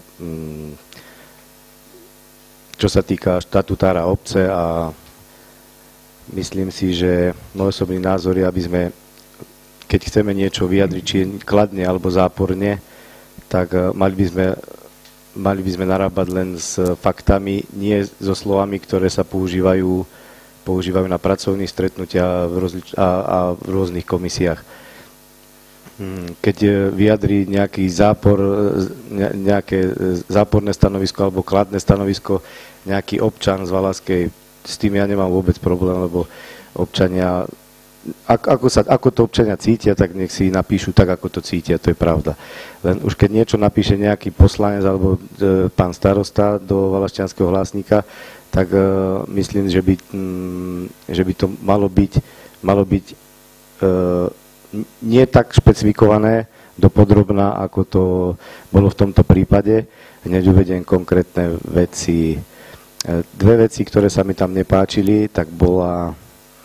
čo sa týka štatutára obce a myslím si, že môj osobný názor je, aby sme, keď chceme niečo vyjadriť, či kladne alebo záporne, tak mali by sme narábať len s faktami, nie so slovami, ktoré sa používajú na pracovných stretnutiach a v rôznych komisiách. Keď vyjadrí nejaký nejaké záporné stanovisko alebo kladné stanovisko nejaký občan z Valašskej, s tým ja nemám vôbec problém, lebo občania, ako to občania cítia, tak nech si napíšu tak, ako to cítia, to je pravda. Len už keď niečo napíše nejaký poslanec alebo pán starosta do Valašťanského hlásnika, tak myslím, že by to malo byť nie tak špecifikované dopodrobná, ako to bolo v tomto prípade. Hneď uvediem konkrétne veci. Dve veci, ktoré sa mi tam nepáčili, tak bolo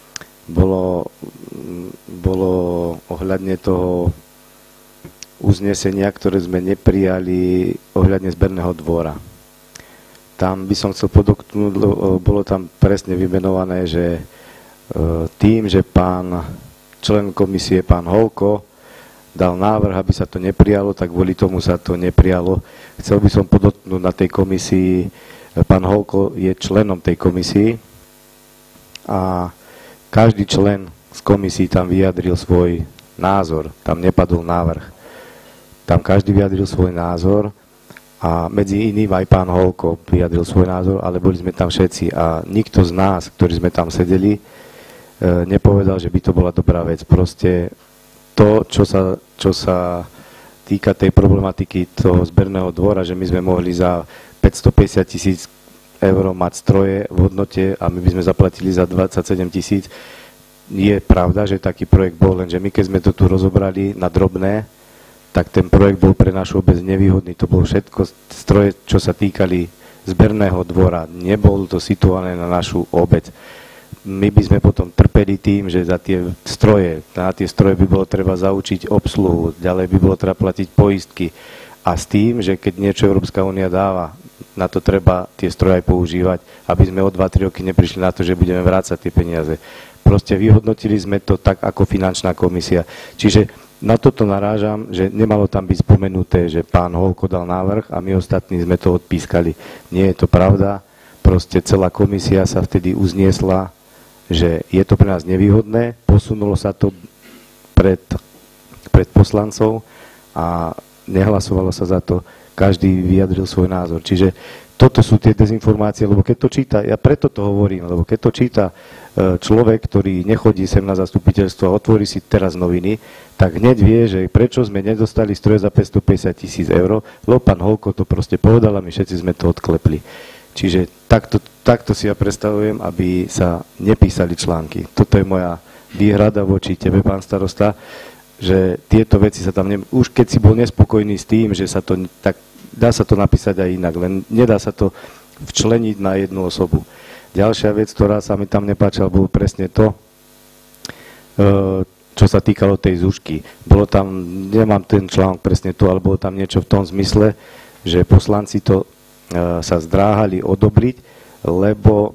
ohľadne toho uznesenia, ktoré sme neprijali ohľadne zberného dvora. Tam by som chcel podotknúť, bolo tam presne vymenované, že tým, že člen komisie pán Holko dal návrh, aby sa to neprijalo, tak kvôli tomu sa to neprijalo. Chcel by som podotknúť na tej komisii, pán Holko je členom tej komisii a každý člen z komisii tam vyjadril svoj názor, tam nepadol návrh. Tam každý vyjadril svoj názor a medzi iným aj pán Holko vyjadril svoj názor, ale boli sme tam všetci a nikto z nás, ktorí sme tam sedeli, nepovedal, že by to bola dobrá vec. Proste to, čo sa týka tej problematiky toho zberného dvora, že my sme mohli za 550 000 eur mať stroje v hodnote a my by sme zaplatili za 27 000. Je pravda, že taký projekt bol, lenže my keď sme to tu rozobrali na drobné, tak ten projekt bol pre našu obec nevýhodný. To bolo všetko stroje, čo sa týkali zberného dvora. Nebol to situované na našu obec. My by sme potom trpeli tým, že na tie stroje by bolo treba zaučiť obsluhu, ďalej by bolo treba platiť poistky a s tým, že keď niečo Európska únia dáva, na to treba tie stroje aj používať, aby sme o 2-3 roky neprišli na to, že budeme vrácať tie peniaze. Proste vyhodnotili sme to tak ako finančná komisia. Čiže na toto narážam, že nemalo tam byť spomenuté, že pán Holko dal návrh a my ostatní sme to odpískali. Nie je to pravda. Proste celá komisia sa vtedy uzniesla, že je to pre nás nevýhodné, posunulo sa to pred poslancov a nehlasovalo sa za to. každý vyjadril svoj názor. Čiže toto sú tie dezinformácie, lebo keď to číta, ja preto to hovorím, lebo keď to číta človek, ktorý nechodí sem na zastupiteľstvo a otvorí si teraz noviny, tak hneď vie, že prečo sme nedostali stroje za 550 000 eur, lebo pán Holko to proste povedal a my všetci sme to odklepli. Čiže takto si ja predstavujem, aby sa nepísali články. Toto je moja výhrada voči tebe, pán starosta, že tieto veci sa tam už keď si bol nespokojný s tým, že sa to tak dá sa to napísať aj inak, len nedá sa to včleniť na jednu osobu. Ďalšia vec, ktorá sa mi tam nepáčila, bolo presne to, čo sa týkalo tej Zušky. Bolo tam, nemám ten článok presne to, ale bolo tam niečo v tom zmysle, že poslanci to sa zdráhali odobriť, lebo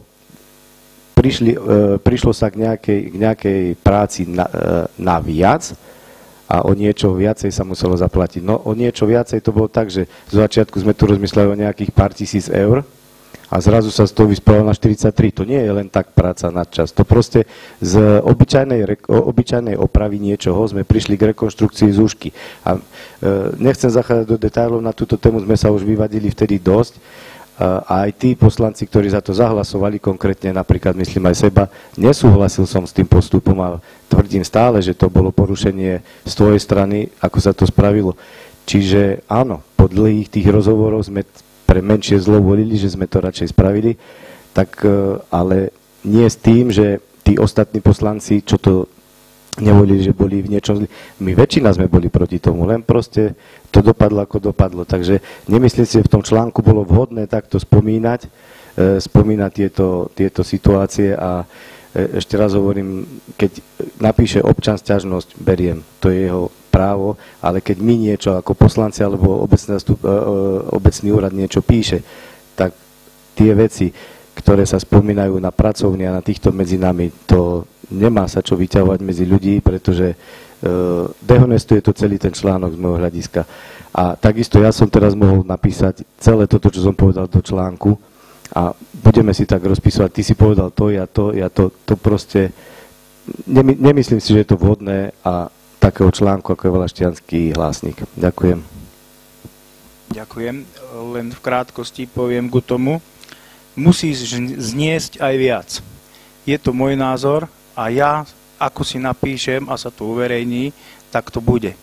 prišlo sa k nejakej práci na viac, a o niečo viacej sa muselo zaplatiť. No o niečo viacej to bolo tak, že z začiatku sme tu rozmysleli o nejakých pár tisíc eur a zrazu sa z toho vyspravilo na 43. To nie je len tak práca na čas. To proste z obyčajnej opravy niečoho sme prišli k rekonštrukcii Zušky. A nechcem zachádzať do detailov, na túto tému sme sa už vyvadili vtedy dosť. A aj tí poslanci, ktorí za to zahlasovali, konkrétne napríklad, myslím aj seba, nesúhlasil som s tým postupom a tvrdím stále, že to bolo porušenie z tvojej strany, ako sa to spravilo. Čiže áno, po dlhých tých rozhovoroch sme pre menšie zlo volili, že sme to radšej spravili, tak ale nie s tým, že tí ostatní poslanci, čo to nevolili, že boli v niečom zlí. My väčšina sme boli proti tomu, len proste to dopadlo, ako dopadlo. Takže nemyslím si, že v tom článku bolo vhodné takto spomínať tieto situácie a ešte raz hovorím, keď napíše občan sťažnosť, beriem, to je jeho právo, ale keď my niečo ako poslanci alebo obecný úrad niečo píše, tak tie veci, ktoré sa spomínajú na pracovni a na týchto medzi nami, to nemá sa čo vyťahovať medzi ľudí, pretože dehonestuje to celý ten článok z môjho hľadiska. A takisto ja som teraz mohol napísať celé toto, čo som povedal do článku a budeme si tak rozpísovať, ty si povedal to, ja to proste, nemyslím si, že je to vhodné a takého článku, ako je Valašťanský hlásnik. Ďakujem. Ďakujem. Len v krátkosti poviem ku tomu, musíš zniesť aj viac. Je to môj názor a ja, ako si napíšem a sa to uverejní, tak to bude.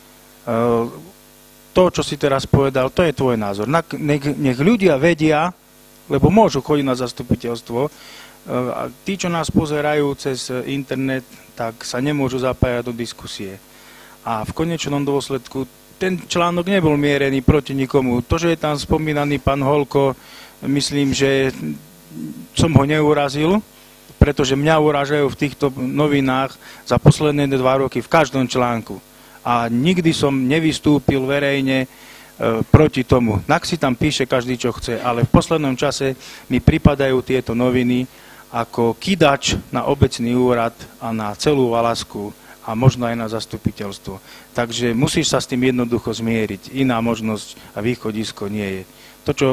To, čo si teraz povedal, to je tvoj názor. Nech ľudia vedia, lebo môžu chodiť na zastupiteľstvo, a tí, čo nás pozerajú cez internet, tak sa nemôžu zapájať do diskusie. A v konečnom dôsledku ten článok nebol mierený proti nikomu. To, že je tam spomínaný pán Holko, myslím, že som ho neurazil, pretože mňa uražajú v týchto novinách za posledné 2 roky v každom článku. A nikdy som nevystúpil verejne proti tomu. Nak si tam píše každý, čo chce, ale v poslednom čase mi pripadajú tieto noviny ako kydač na obecný úrad a na celú Valasku a možno aj na zastupiteľstvo. Takže musíš sa s tým jednoducho zmieriť. Iná možnosť a východisko nie je. To, čo,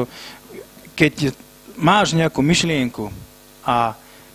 keď máš nejakú myšlienku a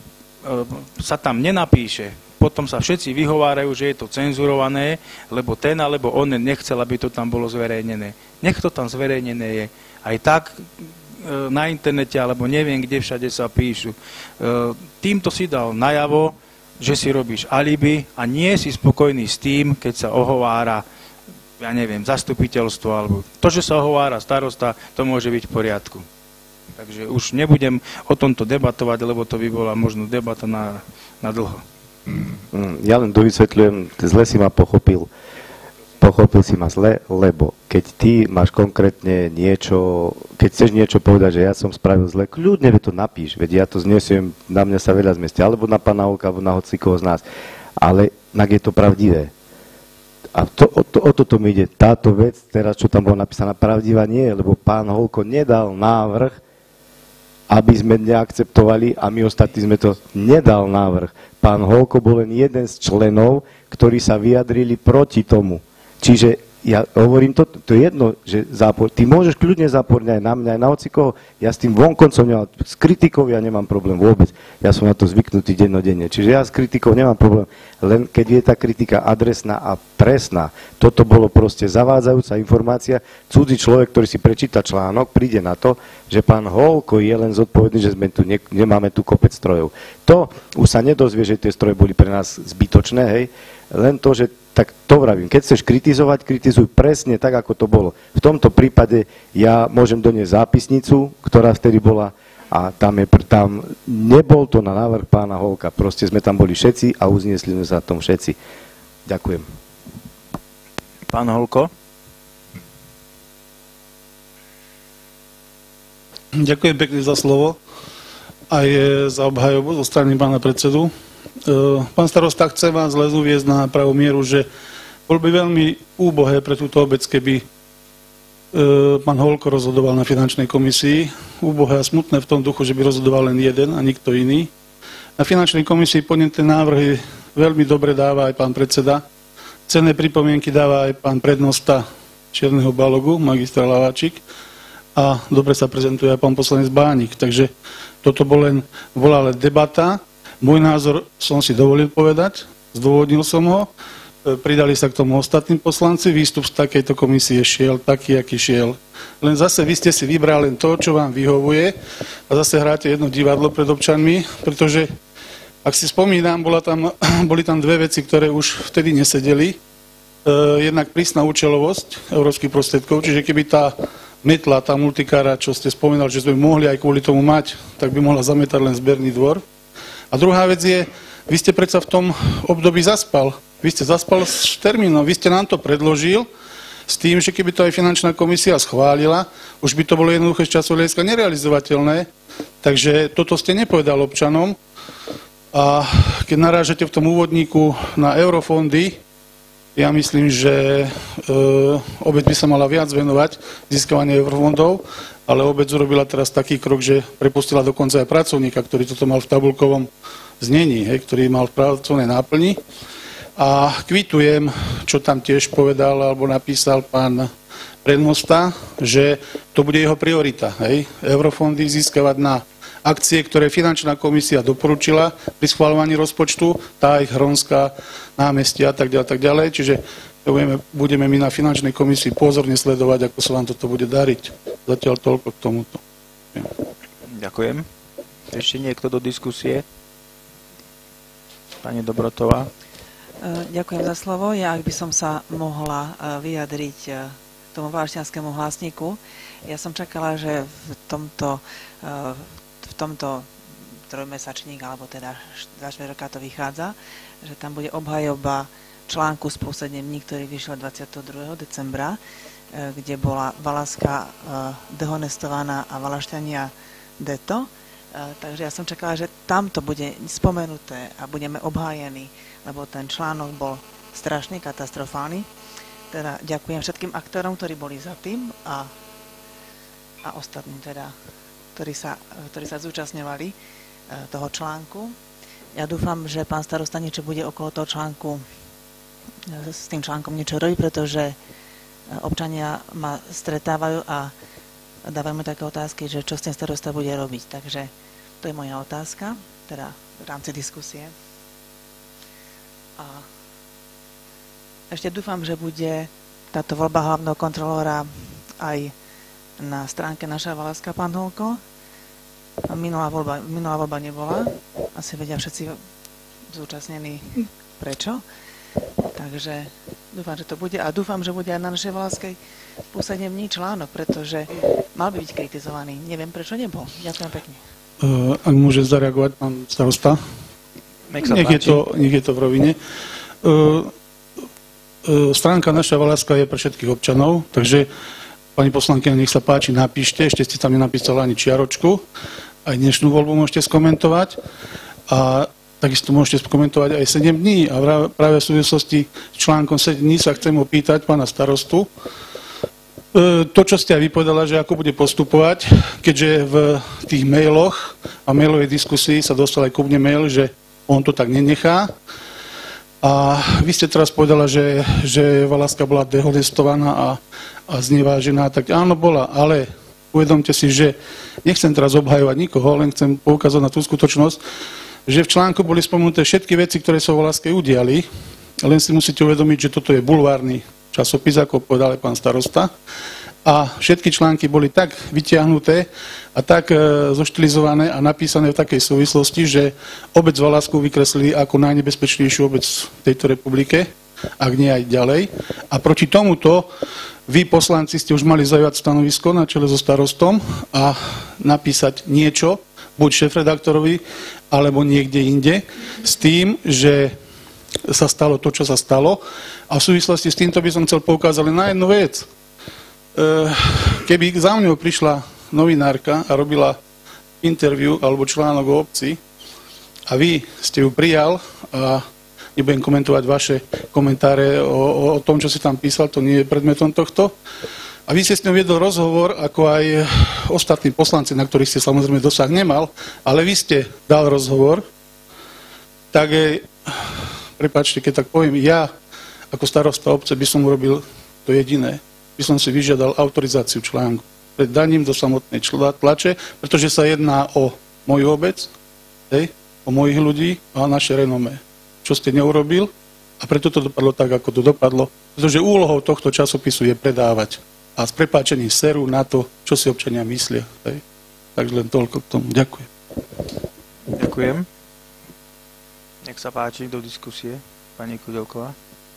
sa tam nenapíše, potom sa všetci vyhovárajú, že je to cenzurované, lebo ten alebo on nechcel, aby to tam bolo zverejnené. Nech to tam zverejnené je. Aj tak na internete, alebo neviem, kde všade sa píšu. Týmto si dal najavo, že si robíš alibi a nie si spokojný s tým, keď sa ohovára, ja neviem, zastupiteľstvo, alebo to, že sa ohovára starosta, to môže byť v poriadku. Takže už nebudem o tomto debatovať, lebo to by bola možno debata na dlho. Ja len dovysvetľujem, zle si ma pochopil. Pochopil si ma zle, lebo keď ty máš konkrétne niečo, keď chceš niečo povedať, že ja som spravil zle, kľudne to napíš, veď ja to znesiem, na mňa sa veľa zmestí, alebo na pána Holka, alebo na hocikoho z nás. Ale nak je to pravdivé. A o toto mi ide. Táto vec, teraz čo tam bolo napísaná, pravdivá nie je, lebo pán Holko nedal návrh, aby sme neakceptovali a my ostatní sme to nedal návrh. Pán Holko bol len jeden z členov, ktorí sa vyjadrili proti tomu. Čiže ja hovorím, to je jedno, že ty môžeš kľudne záporne aj na mňa, aj na hocikoho, ja s tým vonkoncom nemám, s kritikou ja nemám problém vôbec, ja som na to zvyknutý dennodenne, čiže ja s kritikou nemám problém, len keď je tá kritika adresná a presná, toto bolo proste zavádzajúca informácia, cudzí človek, ktorý si prečíta článok, príde na to, že pán Holko je len zodpovedný, že sme tu nemáme tu kopec strojov. To už sa nedozvie, že tie stroje boli pre nás zbytočné, hej, len to, že tak to vravím, keď chceš kritizovať, kritizuj presne tak, ako to bolo. V tomto prípade ja môžem doniesť zápisnicu, ktorá vtedy bola a tam nebol to na návrh pána Holka. Proste sme tam boli všetci a uzniesli sme sa tom všetci. Ďakujem. Pán Holko? Ďakujem pekne za slovo aj za obhajobu zo strany pána predsedu. Pán starosta, chcem vás len uviesť na pravú mieru, že bol by veľmi úbohé pre túto obec, keby pán Holko rozhodoval na finančnej komisii. Úbohé a smutné v tom duchu, že by rozhodoval len jeden a nikto iný. Na finančnej komisii podneté návrhy veľmi dobre dáva aj pán predseda. Cenné pripomienky dáva aj pán prednosta Čierneho Balogu, magister Laváčik. A dobre sa prezentuje aj pán poslanec Bánik. Takže toto bola len debata. Môj názor som si dovolil povedať, zdôvodnil som ho, pridali sa k tomu ostatní poslanci, výstup z takejto komisie šiel taký, aký šiel. Len zase vy ste si vybrali len to, čo vám vyhovuje a zase hráte jedno divadlo pred občanmi, pretože, ak si spomínam, boli tam dve veci, ktoré už vtedy nesedeli. Jednak prísna účelovosť európskych prostriedkov, čiže keby tá metla, tá multikára, čo ste spomínali, že sme mohli aj kvôli tomu mať, tak by mohla zametať len zberný dvor. A druhá vec je, vy ste predsa v tom období zaspal. Vy ste zaspal s termínom, vy ste nám to predložil s tým, že keby to aj finančná komisia schválila, už by to bolo jednoduché z časového hľadiska nerealizovateľné. Takže toto ste nepovedal občanom. A keď narážete v tom úvodníku na eurofondy, ja myslím, že obec by sa mala viac venovať získavaniu eurofondov, ale obec urobila teraz taký krok, že prepustila dokonca aj pracovníka, ktorý toto mal v tabuľkovom znení, ktorý mal v pracovnej náplni. A kvitujem, čo tam tiež povedal alebo napísal pán prednosta, že to bude jeho priorita. Eurofondy získavať na akcie, ktoré finančná komisia doporučila pri schvaľovaní rozpočtu, tá ich Hronská námestia a tak ďalej. Čiže budeme my na finančnej komisii pozorne sledovať, ako sa vám toto bude dariť. Zatiaľ toľko k tomuto. Ďakujem. Ešte niekto do diskusie? Pani Dobrotová. Ďakujem za slovo. Ja, ak by som sa mohla vyjadriť k tomu valašťanskému hlasníku, ja som čakala, že v tomto trojmesačník, alebo teda 2 roka to vychádza, že tam bude obhajoba článku z posledných dní, ktorý vyšiel 22. decembra, kde bola Valašská dehonestovaná a Valašťania deto. Takže ja som čakala, že tam to bude spomenuté a budeme obhájení, lebo ten článok bol strašný, katastrofálny. Teda ďakujem všetkým aktérom, ktorí boli za tým a ostatným teda, ktorí sa zúčastňovali toho článku. Ja dúfam, že pán starosta niečo bude okolo toho článku, s tým článkom niečo robiť, pretože občania ma stretávajú a dávajú mi také otázky, že čo s tým starosta bude robiť. Takže to je moja otázka, teda v rámci diskusie. A ešte dúfam, že bude táto voľba hlavného kontrolóra aj na stránke Naša Valašská, pán Holko. Minulá voľba nebola. Asi vedia všetci zúčastnení prečo. Takže dúfam, že to bude. A dúfam, že bude aj na Našej Valašskej posledne dní článok, pretože mal by byť kritizovaný. Neviem, prečo nebol. Ďakujem pekne. Ak môže zareagovať pán starosta. Nech je to v rovine. Stránka Naša Valašská je pre všetkých občanov, takže pani poslankyňa, nech sa páči, napíšte, ešte ste tam nenapísali ani čiaročku, aj dnešnú voľbu môžete skomentovať a takisto môžete skomentovať aj 7 dní a práve v súvislosti s článkom 7 dní sa chcem opýtať pána starostu, to, čo ste aj vypovedala, že ako bude postupovať, keďže v tých mailoch a mailovej diskusii sa dostal aj ku mne mail, že on to tak nenechá. A vy ste teraz povedala, že Valašská bola dehonestovaná a znevážená, tak áno, bola, ale uvedomte si, že nechcem teraz obhajovať nikoho, len chcem poukázať na tú skutočnosť, že v článku boli spomenuté všetky veci, ktoré sa v Valašskej udiali, len si musíte uvedomiť, že toto je bulvárny časopis, ako povedal pán starosta, a všetky články boli tak vytiahnuté a tak zoštilizované a napísané v takej súvislosti, že obec Valašsku vykreslili ako najnebezpečnejšiu obec v tejto republike, ak nie aj ďalej. A proti tomuto vy, poslanci, ste už mali zaujať stanovisko na čele so starostom a napísať niečo, buď šéfredaktorovi, alebo niekde inde, s tým, že sa stalo to, čo sa stalo. A v súvislosti s týmto by som chcel poukázať len na jednu vec. Keby za mňou prišla novinárka a robila interview alebo článok o obci a vy ste ju prijal a nebudem komentovať vaše komentáre o tom, čo si tam písal, to nie je predmetom tohto. A vy ste s ňou viedol rozhovor, ako aj ostatní poslanci, na ktorých ste samozrejme dosah nemal, ale vy ste dal rozhovor, tak prepáčte, keď tak poviem, ja ako starosta obce by som urobil to jediné, by som si vyžiadal autorizáciu článku pred daním do samotnej tlače, pretože sa jedná o moju obec, o mojich ľudí a naše renomé. Čo ste neurobil a preto to dopadlo tak, ako to dopadlo, pretože úlohou tohto časopisu je predávať a s prepáčením seru na to, čo si občania myslia. Takže len toľko k tomu. Ďakujem. Ďakujem. Nech sa páči do diskusie, pani Kudelková.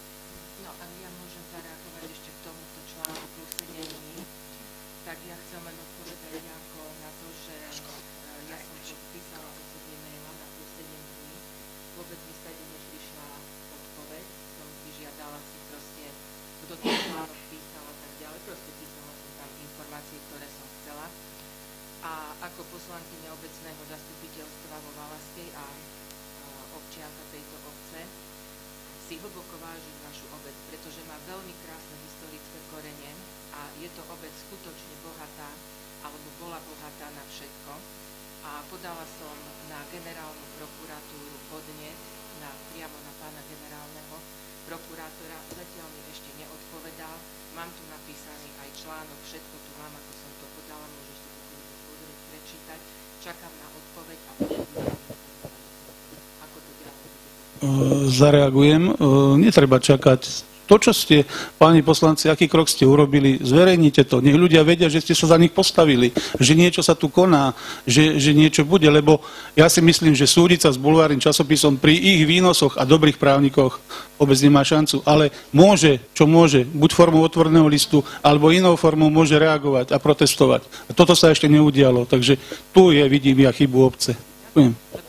Zareagujem. Netreba čakať. To, čo ste, páni poslanci, aký krok ste urobili, zverejnite to. Nech ľudia vedia, že ste sa za nich postavili, že niečo sa tu koná, že niečo bude, lebo ja si myslím, že súdiť sa s bulvárnym časopisom pri ich výnosoch a dobrých právnikoch vôbec nemá šancu, ale môže, čo môže, buď formou otvoreného listu, alebo inou formou môže reagovať a protestovať. A toto sa ešte neudialo, takže tu vidím ja chybu obce. Ďakujem.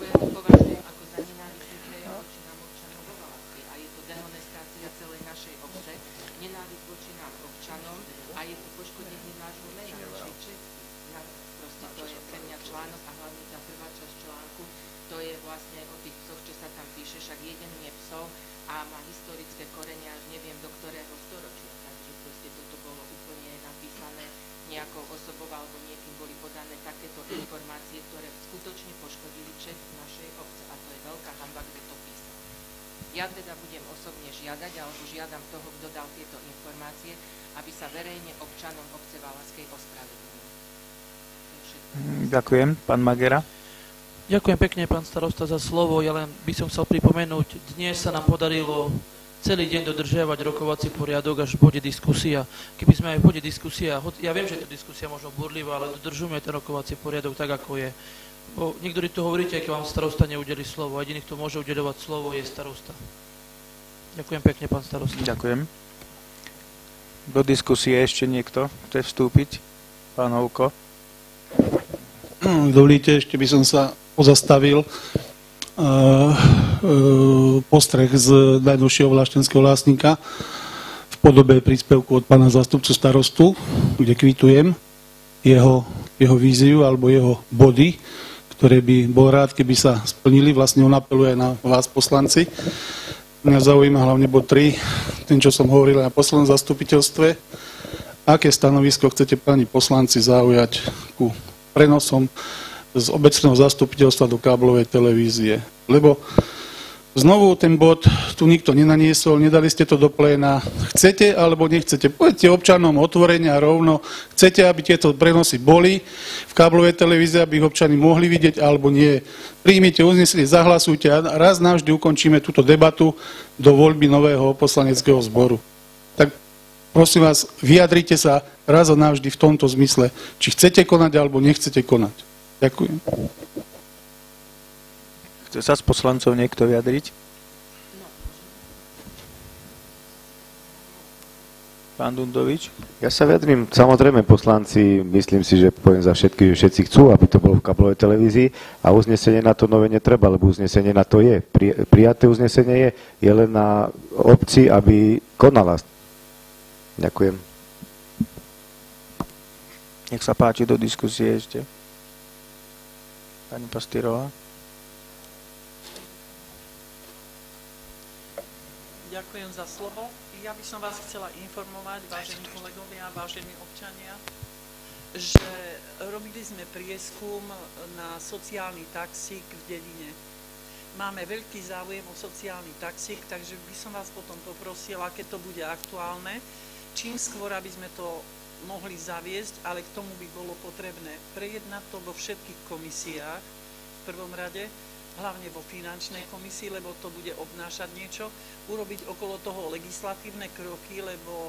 Ďakujem. Pán Magera. Ďakujem pekne, pán starosta, za slovo. Ja len by som chcel pripomenúť, dnes sa nám podarilo celý deň dodržiavať rokovací poriadok, až bude diskusia. Keby sme aj v bode diskusia, ja viem, že je to diskusia možno burlivá, ale dodržujeme ten rokovací poriadok tak, ako je. Niektorí tu hovoríte, keď vám starosta neudeli slovo. Jediný, kto môže udeľovať slovo, je starosta. Ďakujem pekne, pán starosta. Ďakujem. Do diskusie ešte niekto chce vstúpiť? Pán Hovko. Dovolíte, ešte by som sa pozastavil. Postreh z najnovšieho vlaštenského vlastníka v podobe príspevku od pána zástupcu starostu, kde kvitujem jeho víziu alebo jeho body, ktoré by bol rád, keby sa splnili. Vlastne on apeluje na vás, poslanci. Mňa zaujíma hlavne bod 3, ten, čo som hovoril na poslednom zastupiteľstve. Aké stanovisko chcete, páni poslanci, zaujať ku prenosom z obecného zastupiteľstva do káblovej televízie? Lebo Znovu ten bod tu nikto nenaniesol, nedali ste to do pléna. Chcete alebo nechcete? Povedzte občanom otvorene a rovno, chcete, aby tieto prenosy boli v káblovej televízii, aby ich občania mohli vidieť, alebo nie. Príjmite uznesenie, zahlasujte a raz navždy ukončíme túto debatu do voľby nového poslaneckého zboru. Tak prosím vás, vyjadrite sa raz a navždy v tomto zmysle, či chcete konať alebo nechcete konať. Ďakujem. Chce sa z poslancov niekto vyjadriť? Pán Dundovič? Ja sa vyjadrím, samozrejme poslanci, myslím si, že poviem za všetky, že všetci chcú, aby to bolo v kablovej televízii a uznesenie na to nové netreba, lebo uznesenie na to je. Prijaté uznesenie je len na obci, aby konala. Ďakujem. Nech sa páči do diskusie ešte. Pani Pastýrová. Ďakujem za slovo. Ja by som vás chcela informovať, vážení kolegovia, vážení občania, že robili sme prieskum na sociálny taxík v dedine. Máme veľký záujem o sociálny taxík, takže by som vás potom poprosila, keď to bude aktuálne, čím skôr, aby sme to mohli zaviesť, ale k tomu by bolo potrebné prejednať to vo všetkých komisiách v prvom rade, hlavne vo finančnej komisii, lebo to bude obnášať niečo, urobiť okolo toho legislatívne kroky, lebo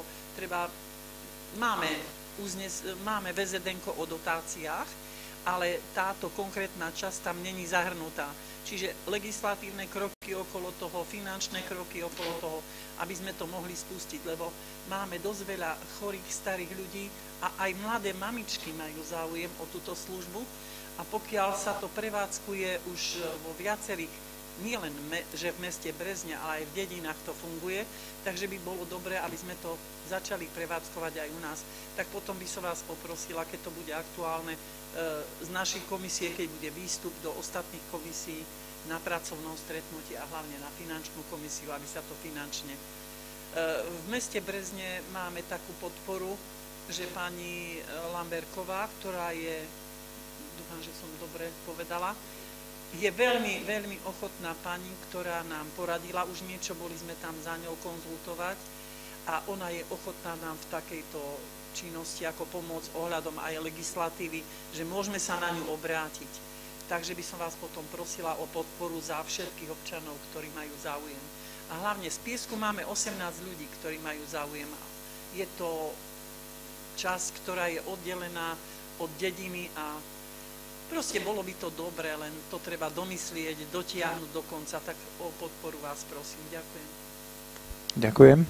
máme VZN-ko o dotáciách, ale táto konkrétna časť tam není zahrnutá. Čiže legislatívne kroky okolo toho, finančné kroky okolo toho, aby sme to mohli spustiť, lebo máme dosť veľa chorých starých ľudí a aj mladé mamičky majú záujem o túto službu. A pokiaľ sa to prevádzkuje už vo viacerých, nielen že v meste Brezne, ale aj v dedinách to funguje, takže by bolo dobré, aby sme to začali prevádzkovať aj u nás. Tak potom by som vás poprosila, keď to bude aktuálne z našej komisie, keď bude výstup do ostatných komisí na pracovnom stretnutí a hlavne na finančnú komisiu, aby sa to finančne. V meste Brezne máme takú podporu, že pani Lamberková, ktorá je, dúfam, že som dobre povedala, je veľmi, veľmi ochotná pani, ktorá nám poradila už niečo, boli sme tam za ňou konzultovať a ona je ochotná nám v takejto činnosti ako pomôcť ohľadom aj legislatívy, že môžeme sa na ňu obrátiť. Takže by som vás potom prosila o podporu za všetkých občanov, ktorí majú záujem. A hlavne z Piesku máme 18 ľudí, ktorí majú záujem. Je to časť, ktorá je oddelená od dediny a proste bolo by to dobré, len to treba domyslieť, dotiahnuť do konca, tak o podporu vás prosím. Ďakujem. Ďakujem.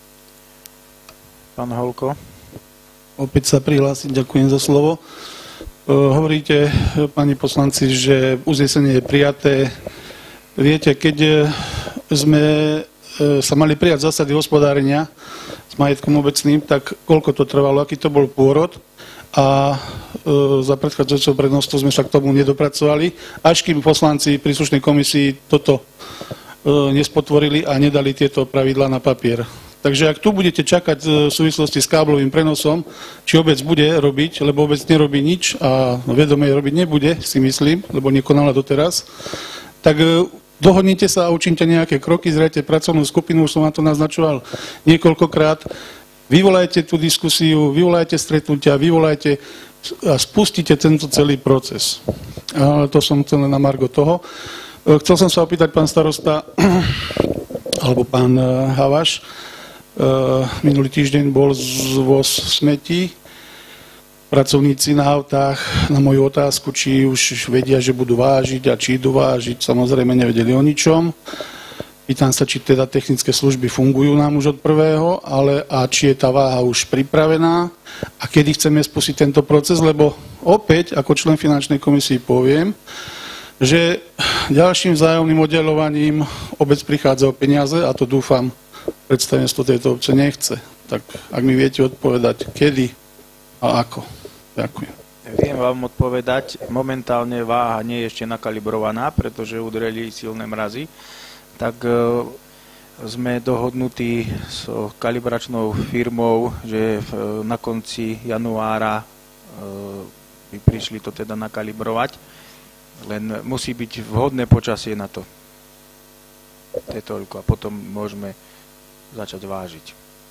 Pán Holko. Opäť sa prihlásiť, ďakujem za slovo. Hovoríte, pani poslanci, že uznesenie je prijaté. Viete, keď sme sa mali prijať zásady hospodárenia s majetkom obecným, tak koľko to trvalo, aký to bol pôrod a za predchádzajúceho prednostu sme sa k tomu nedopracovali, až kým poslanci príslušnej komisii toto nespotvorili a nedali tieto pravidlá na papier. Takže ak tu budete čakať v súvislosti s káblovým prenosom, či obec bude robiť, lebo obec nerobí nič a vedome robiť nebude, si myslím, lebo nekonala doteraz, tak dohodnite sa a učinte nejaké kroky, zrejte pracovnú skupinu, už som vám to naznačoval niekoľkokrát, vyvolajte tú diskusiu, vyvolajte stretnutia, vyvolajte a spustite tento celý proces. To som chcel na margo toho. Chcel som sa opýtať, pán starosta, alebo pán Havaš, minulý týždeň bol zvoz smetí, pracovníci na autách na moju otázku, či už vedia, že budú vážiť a či idú vážiť, samozrejme nevedeli o ničom. Pýtam sa, či teda technické služby fungujú nám už od prvého, ale a či je tá váha už pripravená a kedy chceme spustiť tento proces, lebo opäť ako člen finančnej komisii poviem, že ďalším vzájomným oddeľovaním obec prichádza o peniaze a to dúfam predstavenstvo tejto obce nechce. Tak ak mi viete odpovedať, kedy a ako. Ďakujem. Viem vám odpovedať, momentálne váha nie je ešte nakalibrovaná, pretože udreli silné mrazy, tak sme dohodnutí s kalibračnou firmou, že na konci januára by prišli to teda nakalibrovať, len musí byť vhodné počasie na to. To je toľko a potom môžeme začať vážiť.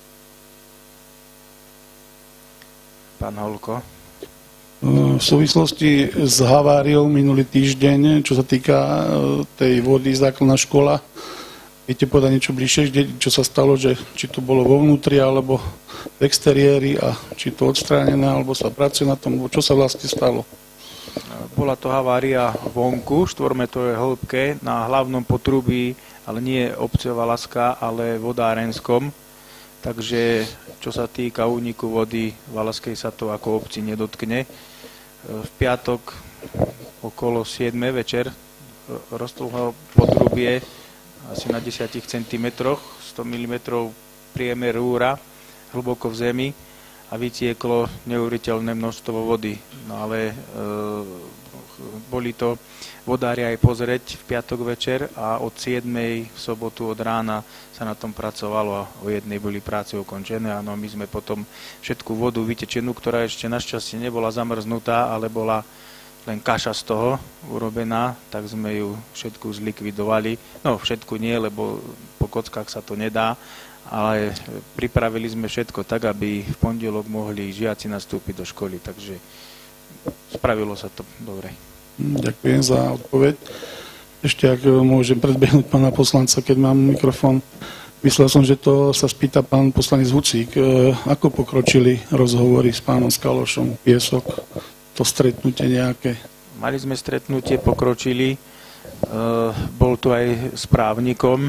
Pán Holko. V súvislosti s haváriou minulý týždeň, čo sa týka tej vody, základná škola, viete povedať niečo bližšie, čo sa stalo, že či to bolo vo vnútri, alebo v exteriéri a či to odstránené, alebo sa pracuje na tom, čo sa vlastne stalo? Bola to havária vonku, 4-metrovej hĺbke, na hlavnom potrubí, ale nie obce Valašská, ale vodárenskom. Takže čo sa týka úniku vody, Valašskej sa to ako obci nedotkne. V piatok okolo 7 večer roztlhlo potrubie asi na 10 cm, 100 mm priemer rúra, hlboko v zemi a vytieklo neuveriteľné množstvo vody. No ale boli to vodári aj pozrieť v piatok večer a od 7 v sobotu od rána sa na tom pracovalo a o 1 boli práce ukončené. Áno, my sme potom všetku vodu vytečenú, ktorá ešte našťastie nebola zamrznutá, ale bola len kaša z toho urobená, tak sme ju všetku zlikvidovali. No, všetku nie, lebo po kockách sa to nedá, ale pripravili sme všetko tak, aby v pondelok mohli žiaci nastúpiť do školy, takže spravilo sa to dobre. Ďakujem za odpoveď. Ešte, ak môžem predbehnúť pána poslanca, keď mám mikrofón. Myslel som, že to sa spýta pán poslanec Hucík. Ako pokročili rozhovory s pánom Skalošom, Piesok, to stretnutie nejaké? Mali sme stretnutie, pokročili. Bol tu aj s právnikom.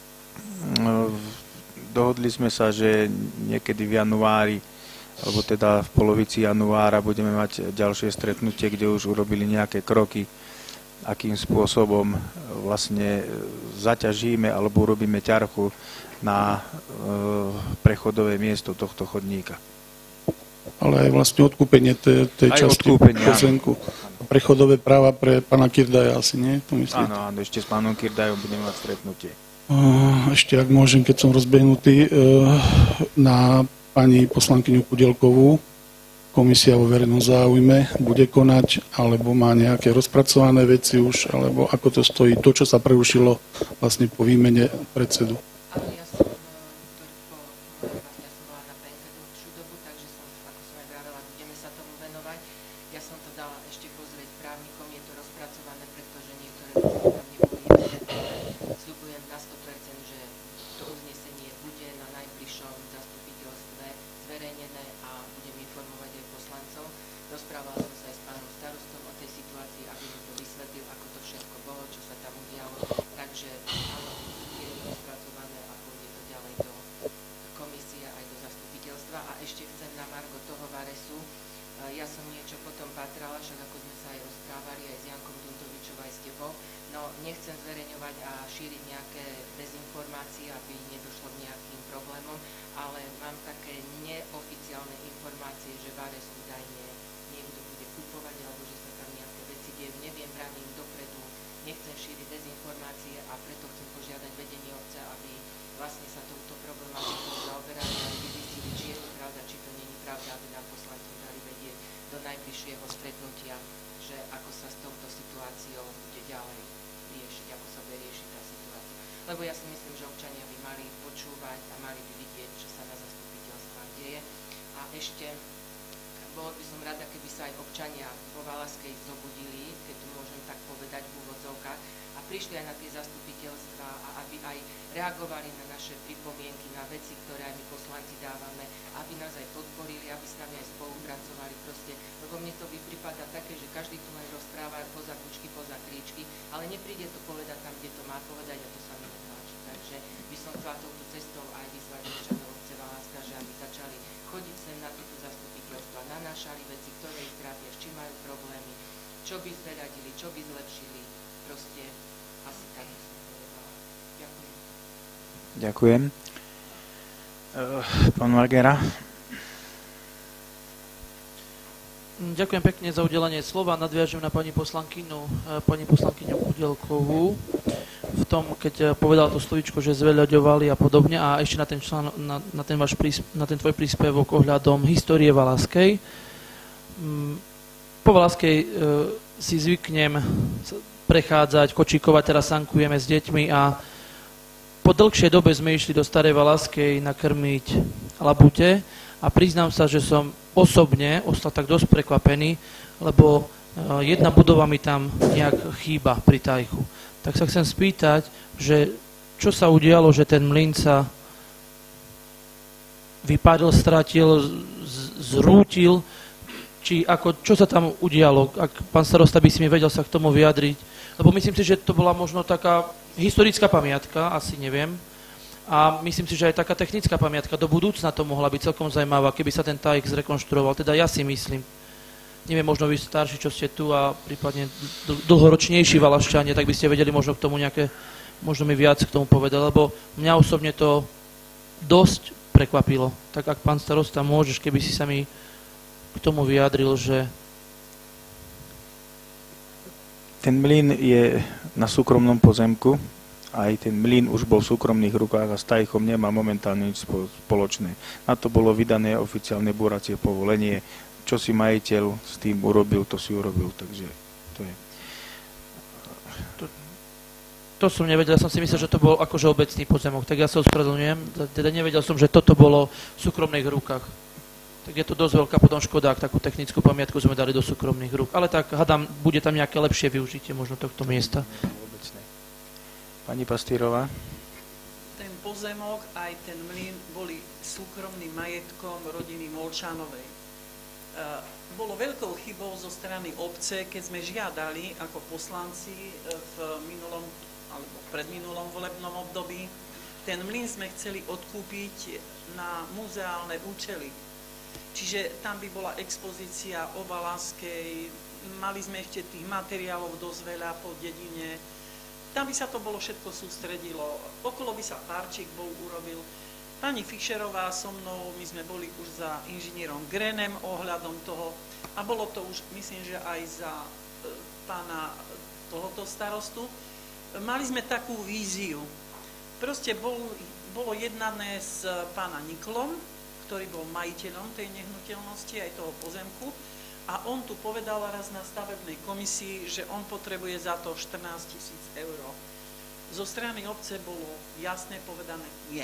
Dohodli sme sa, že niekedy v januári, alebo teda v polovici januára budeme mať ďalšie stretnutie, kde už urobili nejaké kroky, akým spôsobom vlastne zaťažíme alebo urobíme ťarchu na prechodové miesto tohto chodníka. Ale aj vlastne odkúpenie tej časti pozemku. Prechodové práva pre pána Kirdaja asi, nie? To myslíte? Áno, ešte s pánom Kirdajom budeme mať stretnutie. Ešte, ak môžem, keď som rozbehnutý, na pani poslankyňu Kudelkovú. Komisia vo verejnom záujme bude konať, alebo má nejaké rozpracované veci už, alebo ako to stojí, to, čo sa prerušilo vlastne po výmene predsedu. Ja som bola na PNK dlhšiu dobu, takže ako som aj vravela, budeme sa tomu venovať. Ja som to dala ešte pozrieť právnikom, je to rozpracované, pretože niektoré veci tam neboli evidentné. Sľubujem na 100%, že to uznesenie bude na najbližšom zastupiteľstve zverejnené a budem informovať aj poslancov. Rozprávala som sa aj s pánom starostom o tej situácii, aby mi to vysvetlil, ako to všetko bolo, čo sa tam udialo. Takže áno, je rozpracované a pôjde to ďalej do komisie aj do zastupiteľstva. A ešte chcem na margo toho Varesu. Ja som niečo potom patrala, však ako sme sa aj rozprávali aj s Jankom Dundovičom aj s tebou. No, nechcem zverejňovať a šíriť nejaké dezinformácie, aby nedošlo k nejakým problémom, ale mám také neoficiálne informácie, že Vares údajne niekto bude kupovať, alebo že sa tam nejaké veci dejú. Neviem, vravím dopredu, nechcem šíriť dezinformácie a preto chcem požiadať vedenie obce, aby vlastne sa touto problematikou zaoberali a aby zistili, či je to pravda, či to nie je pravda, aby nám poslanci dali vedieť do najbližšieho stretnutia, že ako sa s touto situáciou bude ďalej riešiť, ako sa bude riešiť tá situácia. Lebo ja si myslím, že občania by mali počúvať a mali by vidieť, čo sa na zastupiteľstvách deje. A ešte bolo by som rada, keby sa aj občania vo Valašskej zobudili, keď to môžem tak povedať v úvodzovkách, a prišli aj na tie zastupiteľstvá a aby aj reagovali na naše pripomienky, na veci, ktoré aj my poslanci dávame, aby nás aj podporili, aby s nami aj spolupracovali proste, lebo mne to pripadá také, že každý tu len rozpráva poza kľúčky, poza kríčky, ale nepríde to povedať tam, kde to má povedať a to sa mi nepáči. Takže by som chcela touto cestou aj vyzvať občanov obce Valašska, že aby začali chodiť sem na tieto zastupiteľstva, nanášali veci, ktoré ich trápia, s čím majú problémy, čo by zveradili, čo by zlepšili, proste asi tak by som povedala. Ďakujem. Ďakujem. Pán Margera. Ďakujem pekne za udelenie slova. Nadviažem na pani poslankyňu Kudelkovú v tom, keď povedala to slovíčko, že zveľaďovali a podobne, a ešte na ten tvoj príspevok ohľadom histórie Valašskej. Po Valašskej si zvyknem prechádzať, kočíkovať, teraz sankujeme s deťmi a po dlhšej dobe sme išli do Starej Valaskej nakrmiť labute a priznám sa, že som osobne ostal tak dosť prekvapený, lebo jedna budova mi tam nejak chýba pri Tajchu. Tak sa chcem spýtať, že čo sa udialo, že ten mlyn sa vypadol, stratil, zrútil, či ako, čo sa tam udialo? Ak pán starosta by si mi vedel sa k tomu vyjadriť, lebo myslím si, že to bola možno taká historická pamiatka, asi neviem, a myslím si, že aj taká technická pamiatka do budúcna to mohla byť celkom zaujímavá, keby sa ten Tajch zrekonštruoval, teda ja si myslím. Neviem, možno vy starší, čo ste tu a prípadne dlhoročnejší Valaščania, tak by ste vedeli možno k tomu nejaké, možno mi viac k tomu povedať, lebo mňa osobne to dosť prekvapilo. Tak ak pán starosta môžeš, keby si sa mi k tomu vyjadril, že... Ten mlyn je na súkromnom pozemku, aj ten mlyn už bol v súkromných rukách a s Tajchom nemá momentálne nič spoločné. Na to bolo vydané oficiálne búracie povolenie, čo si majiteľ s tým urobil, to si urobil, takže to je... To som nevedel, ja som si myslel, že to bol akože obecný pozemok, tak ja sa ospravedlňujem, teda nevedel som, že toto bolo v súkromných rukách. Tak je to dosť veľká potom škoda, ak takú technickú pamiatku sme dali do súkromných rúk. Ale tak, hádam, bude tam nejaké lepšie využitie možno tohto miesta. Pani Pastýrová. Ten pozemok aj ten mlyn boli súkromným majetkom rodiny Molčanovej. Bolo veľkou chybou zo strany obce, keď sme žiadali ako poslanci v minulom alebo predminulom volebnom období. Ten mlyn sme chceli odkúpiť na muzeálne účely. Čiže tam by bola expozícia o Valaskej, mali sme ešte tých materiálov dosť veľa po dedine. Tam by sa to bolo všetko sústredilo. Okolo by sa párčik bol urobil. Pani Fischerová so mnou, my sme boli už za inžinierom Grenem ohľadom toho a bolo to už, myslím, že aj za pána tohoto starostu. Mali sme takú víziu. Proste bolo jednané s pána Niklom, ktorý bol majiteľom tej nehnuteľnosti, aj toho pozemku, a on tu povedal raz na stavebnej komisii, že on potrebuje za to 14 000 eur. Zo strany obce bolo jasne povedané nie.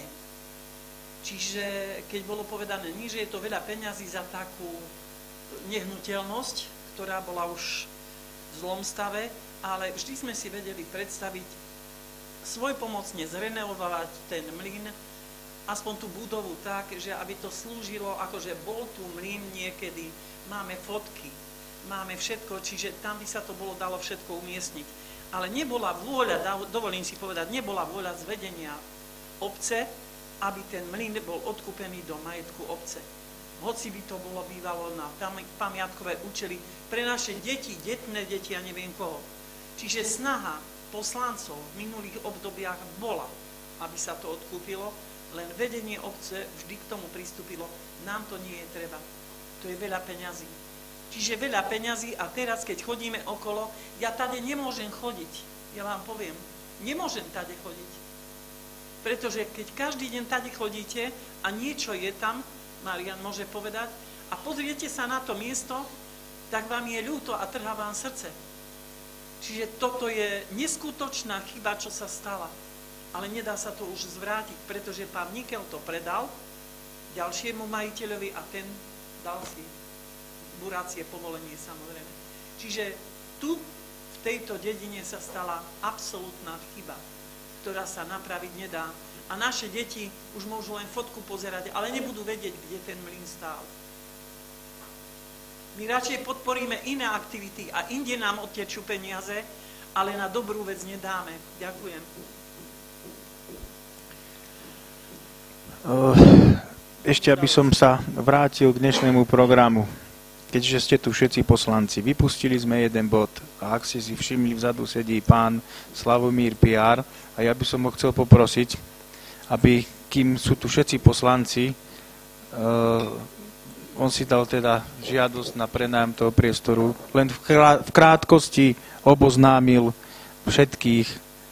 Čiže keď bolo povedané nie, že je to veľa peňazí za takú nehnuteľnosť, ktorá bola už v zlom stave, ale vždy sme si vedeli predstaviť svojpomocne zrenovovať ten mlyn, aspoň tú budovu tak, že aby to slúžilo, akože bol tu mlyn niekedy, máme fotky, máme všetko, čiže tam by sa to bolo dalo všetko umiestniť. Ale nebola vôľa, dovolím si povedať, nebola vôľa z vedenia obce, aby ten mlyn bol odkúpený do majetku obce. Hoci by to bolo bývalo na pamiatkové účely pre naše deti, detné deti a neviem koho. Čiže snaha poslancov v minulých obdobiach bola, aby sa to odkúpilo, len vedenie obce vždy k tomu pristúpilo, nám to nie je treba. To je veľa peňazí. Čiže veľa peňazí a teraz, keď chodíme okolo, ja tade nemôžem chodiť. Ja vám poviem, nemôžem tade chodiť. Pretože keď každý deň tade chodíte a niečo je tam, Marian môže povedať, a pozriete sa na to miesto, tak vám je ľúto a trhá vám srdce. Čiže toto je neskutočná chyba, čo sa stala. Ale nedá sa to už zvrátiť, pretože pán Nikel to predal ďalšiemu majiteľovi a ten dal si burácie povolenie, samozrejme. Čiže tu v tejto dedine sa stala absolútna chyba, ktorá sa napraviť nedá. A naše deti už môžu len fotku pozerať, ale nebudú vedieť, kde ten mlyn stál. My radšej podporíme iné aktivity a inde nám odtečú peniaze, ale na dobrú vec nedáme. Ďakujem. Ešte, aby som sa vrátil k dnešnému programu. Keďže ste tu všetci poslanci, vypustili sme jeden bod a ak ste si všimli, vzadu sedí pán Slavomír Piar a ja by som ho chcel poprosiť, aby, kým sú tu všetci poslanci, on si dal teda žiadosť na prenájom toho priestoru, len v krátkosti oboznámil všetkých,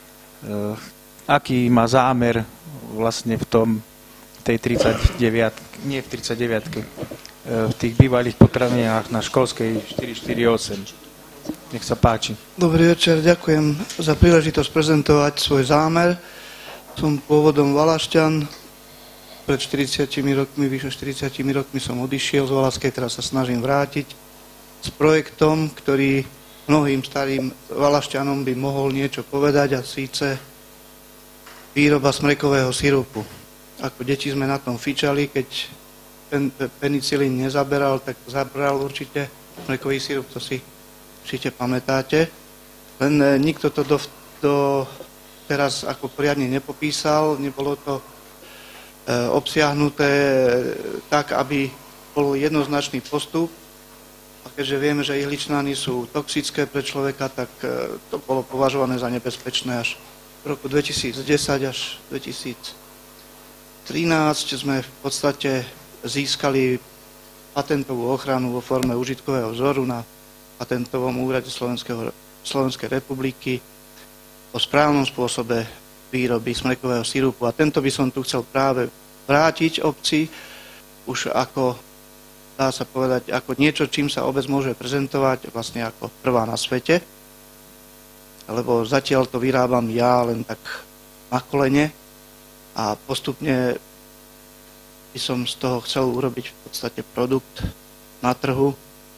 aký má zámer vlastne v tej 39, nie v 39, v tých bývalých potravinách na školskej 448. Nech sa páči. Dobrý večer, ďakujem za príležitosť prezentovať svoj zámer. Som pôvodom Valašťan. Pred 40 rokmi, vyše 40 rokmi som odišiel z Valašskej, teraz sa snažím vrátiť s projektom, ktorý mnohým starým Valašťanom by mohol niečo povedať, a síce výroba smrekového sirupu. Ako deti sme na tom fičali, keď penicilín nezaberal, tak zabral určite smrekový sirup, to si určite pamätáte. Len nikto to teraz ako poriadne nepopísal, nebolo to obsiahnuté tak, aby bol jednoznačný postup. A keďže vieme, že ihličnány sú toxické pre človeka, tak to bolo považované za nebezpečné až v roku 2010 až 2013 sme v podstate získali patentovú ochranu vo forme užitkového vzoru na patentovom úrade Slovenskej republiky o správnom spôsobe výroby smrekového sirupu. A tento by som tu chcel práve vrátiť obci už ako, dá sa povedať, ako niečo, čím sa obec môže prezentovať vlastne ako prvá na svete. Lebo zatiaľ to vyrábam ja len tak na kolene a postupne by som z toho chcel urobiť v podstate produkt na trhu.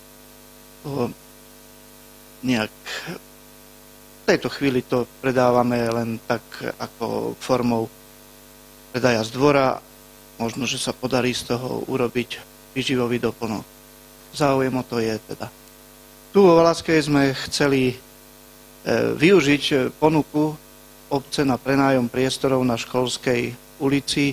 Nejak v tejto chvíli to predávame len tak ako formou predaja z dvora. Možno, že sa podarí z toho urobiť výživový doplnok. Záujem o to je teda. Tu vo Valašskej sme chceli využiť ponuku obce na prenájom priestorov na Školskej ulici,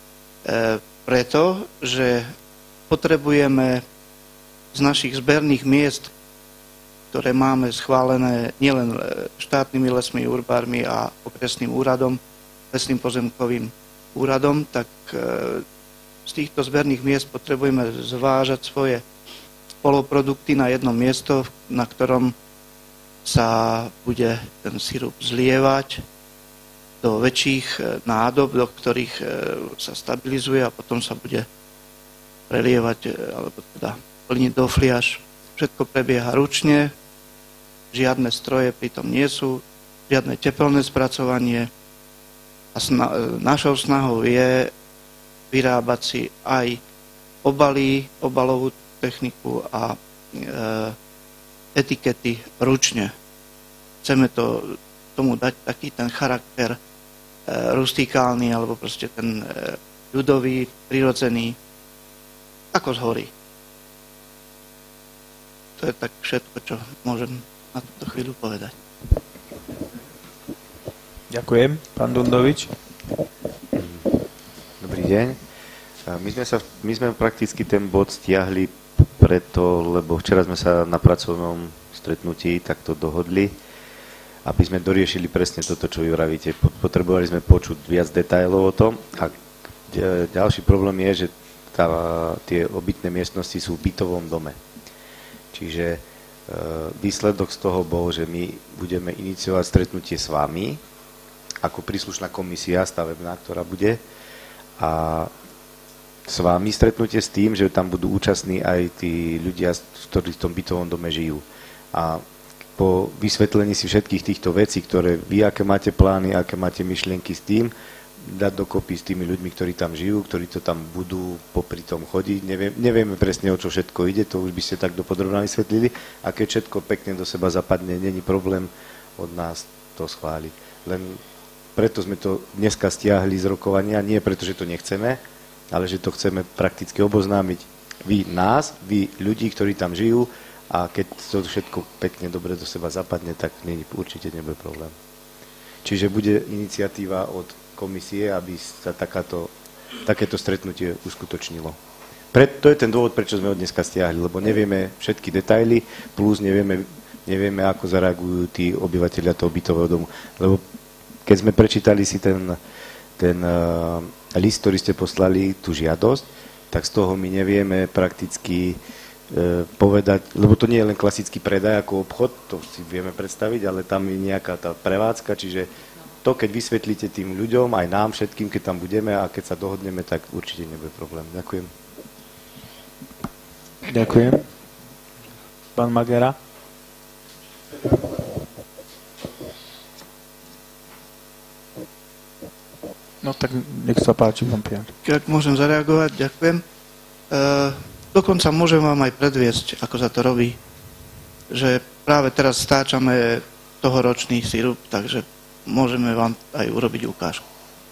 pretože potrebujeme z našich zberných miest, ktoré máme schválené nielen štátnymi lesmi, urbármi a okresným úradom, lesným pozemkovým úradom, tak z týchto zberných miest potrebujeme zvážať svoje poloprodukty na jedno miesto, na ktorom sa bude ten sirup zlievať do väčších nádob, do ktorých sa stabilizuje a potom sa bude prelievať, alebo teda plniť do fliaž. Všetko prebieha ručne, žiadne stroje pritom nie sú, žiadne tepelné spracovanie a našou snahou je vyrábať si aj obaly, obalovú techniku a etikety ručne. Chceme tomu dať taký ten charakter rustikálny alebo proste ten ľudový, prirodzený, ako z hory. To je tak všetko, čo môžem na túto chvíľu povedať. Ďakujem. Pán Dundovič. Dobrý deň. My sme prakticky ten bod stiahli preto, lebo včera sme sa na pracovnom stretnutí takto dohodli, aby sme doriešili presne toto, čo vy vravíte. Potrebovali sme počuť viac detailov o tom a ďalší problém je, že tie obytné miestnosti sú v bytovom dome. Čiže výsledok z toho bol, že my budeme iniciovať stretnutie s vami, ako príslušná komisia stavebná, ktorá bude, a s vami stretnutie s tým, že tam budú účastní aj tí ľudia, ktorí v tom bytovom dome žijú. A po vysvetlení si všetkých týchto vecí, ktoré vy, aké máte plány, aké máte myšlienky s tým, dať dokopy s tými ľuďmi, ktorí tam žijú, ktorí to tam budú popri tom chodiť. Nevieme presne, o čo všetko ide, to už by ste tak dopodrobne vysvetlili. A keď všetko pekne do seba zapadne, není problém od nás to schváliť. Len preto sme to dneska stiahli z rokovania, nie preto, že to nechceme, ale že to chceme prakticky oboznámiť vy nás, vy ľudí, ktorí tam žijú, a keď to všetko pekne dobre do seba zapadne, tak určite nebude problém. Čiže bude iniciatíva od komisie, aby sa takéto stretnutie uskutočnilo. To je ten dôvod, prečo sme ho dneska stiahli, lebo nevieme všetky detaily, plus nevieme, ako zareagujú tí obyvateľia toho bytového domu. Lebo keď sme prečítali si ten list, ktorý ste poslali, tú žiadosť, tak z toho my nevieme prakticky povedať, lebo to nie je len klasický predaj ako obchod, to si vieme predstaviť, ale tam je nejaká tá prevádzka, čiže to, keď vysvetlíte tým ľuďom, aj nám všetkým, keď tam budeme a keď sa dohodneme, tak určite nebude problém. Ďakujem. Ďakujem. Pán Magera. No tak nech sa páči, pán Piar. Ak môžem zareagovať, ďakujem. Dokonca môžem vám aj predviesť, ako sa to robí. Že práve teraz stáčame tohoročný sirup, takže môžeme vám aj urobiť ukážku.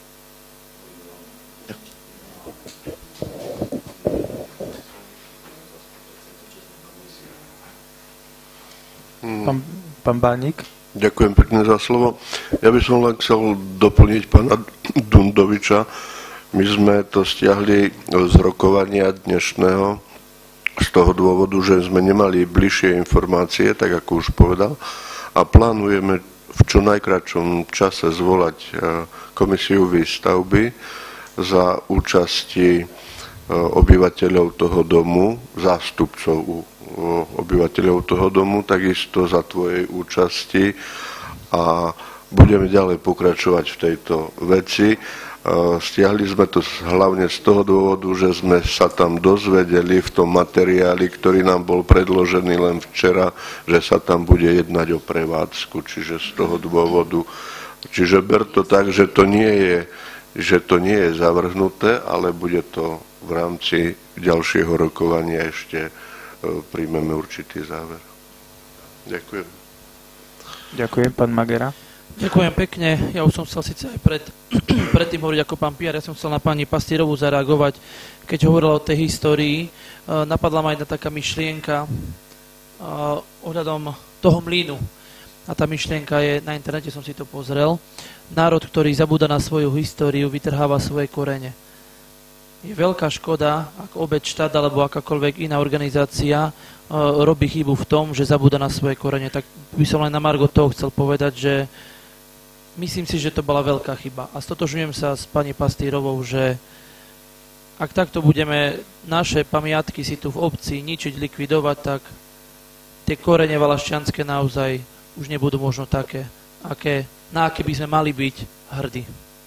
Pán Bánik. Ďakujem pekne za slovo. Ja by som len chcel doplniť pána Dundoviča. My sme to stiahli z rokovania dnešného z toho dôvodu, že sme nemali bližšie informácie, tak ako už povedal, a plánujeme v čo najkratšom čase zvolať komisiu výstavby za účasti obyvateľov toho domu, zástupcov obyvateľov toho domu, takisto za tvojej účasti a budeme ďalej pokračovať v tejto veci. Stiahli sme to hlavne z toho dôvodu, že sme sa tam dozvedeli v tom materiáli, ktorý nám bol predložený len včera, že sa tam bude jednať o prevádzku, čiže z toho dôvodu. Čiže ber to tak, že to nie je zavrhnuté, ale bude to v rámci ďalšieho rokovania ešte príjmeme určitý záver. Ďakujem. Ďakujem, pán Magera. Ďakujem pekne. Ja už som chcel síce aj predtým hovoriť ako pán Piar, ja som chcel na pani Pastierovú zareagovať. Keď hovorila o tej histórii, napadla ma jedna taká myšlienka ohľadom toho mlynu. A tá myšlienka je, na internete som si to pozrel, národ, ktorý zabúda na svoju históriu, vytrháva svoje korene. Je veľká škoda, ak obec, štát alebo akákoľvek iná organizácia robí chybu v tom, že zabúda na svoje korene. Tak by som len na margo toho chcel povedať, že myslím si, že to bola veľká chyba. A stotožňujem sa s pani Pastierovou, že ak takto budeme naše pamiatky si tu v obci ničiť, likvidovať, tak tie korene valašťanské naozaj už nebudú možno také, na aké by sme mali byť hrdí.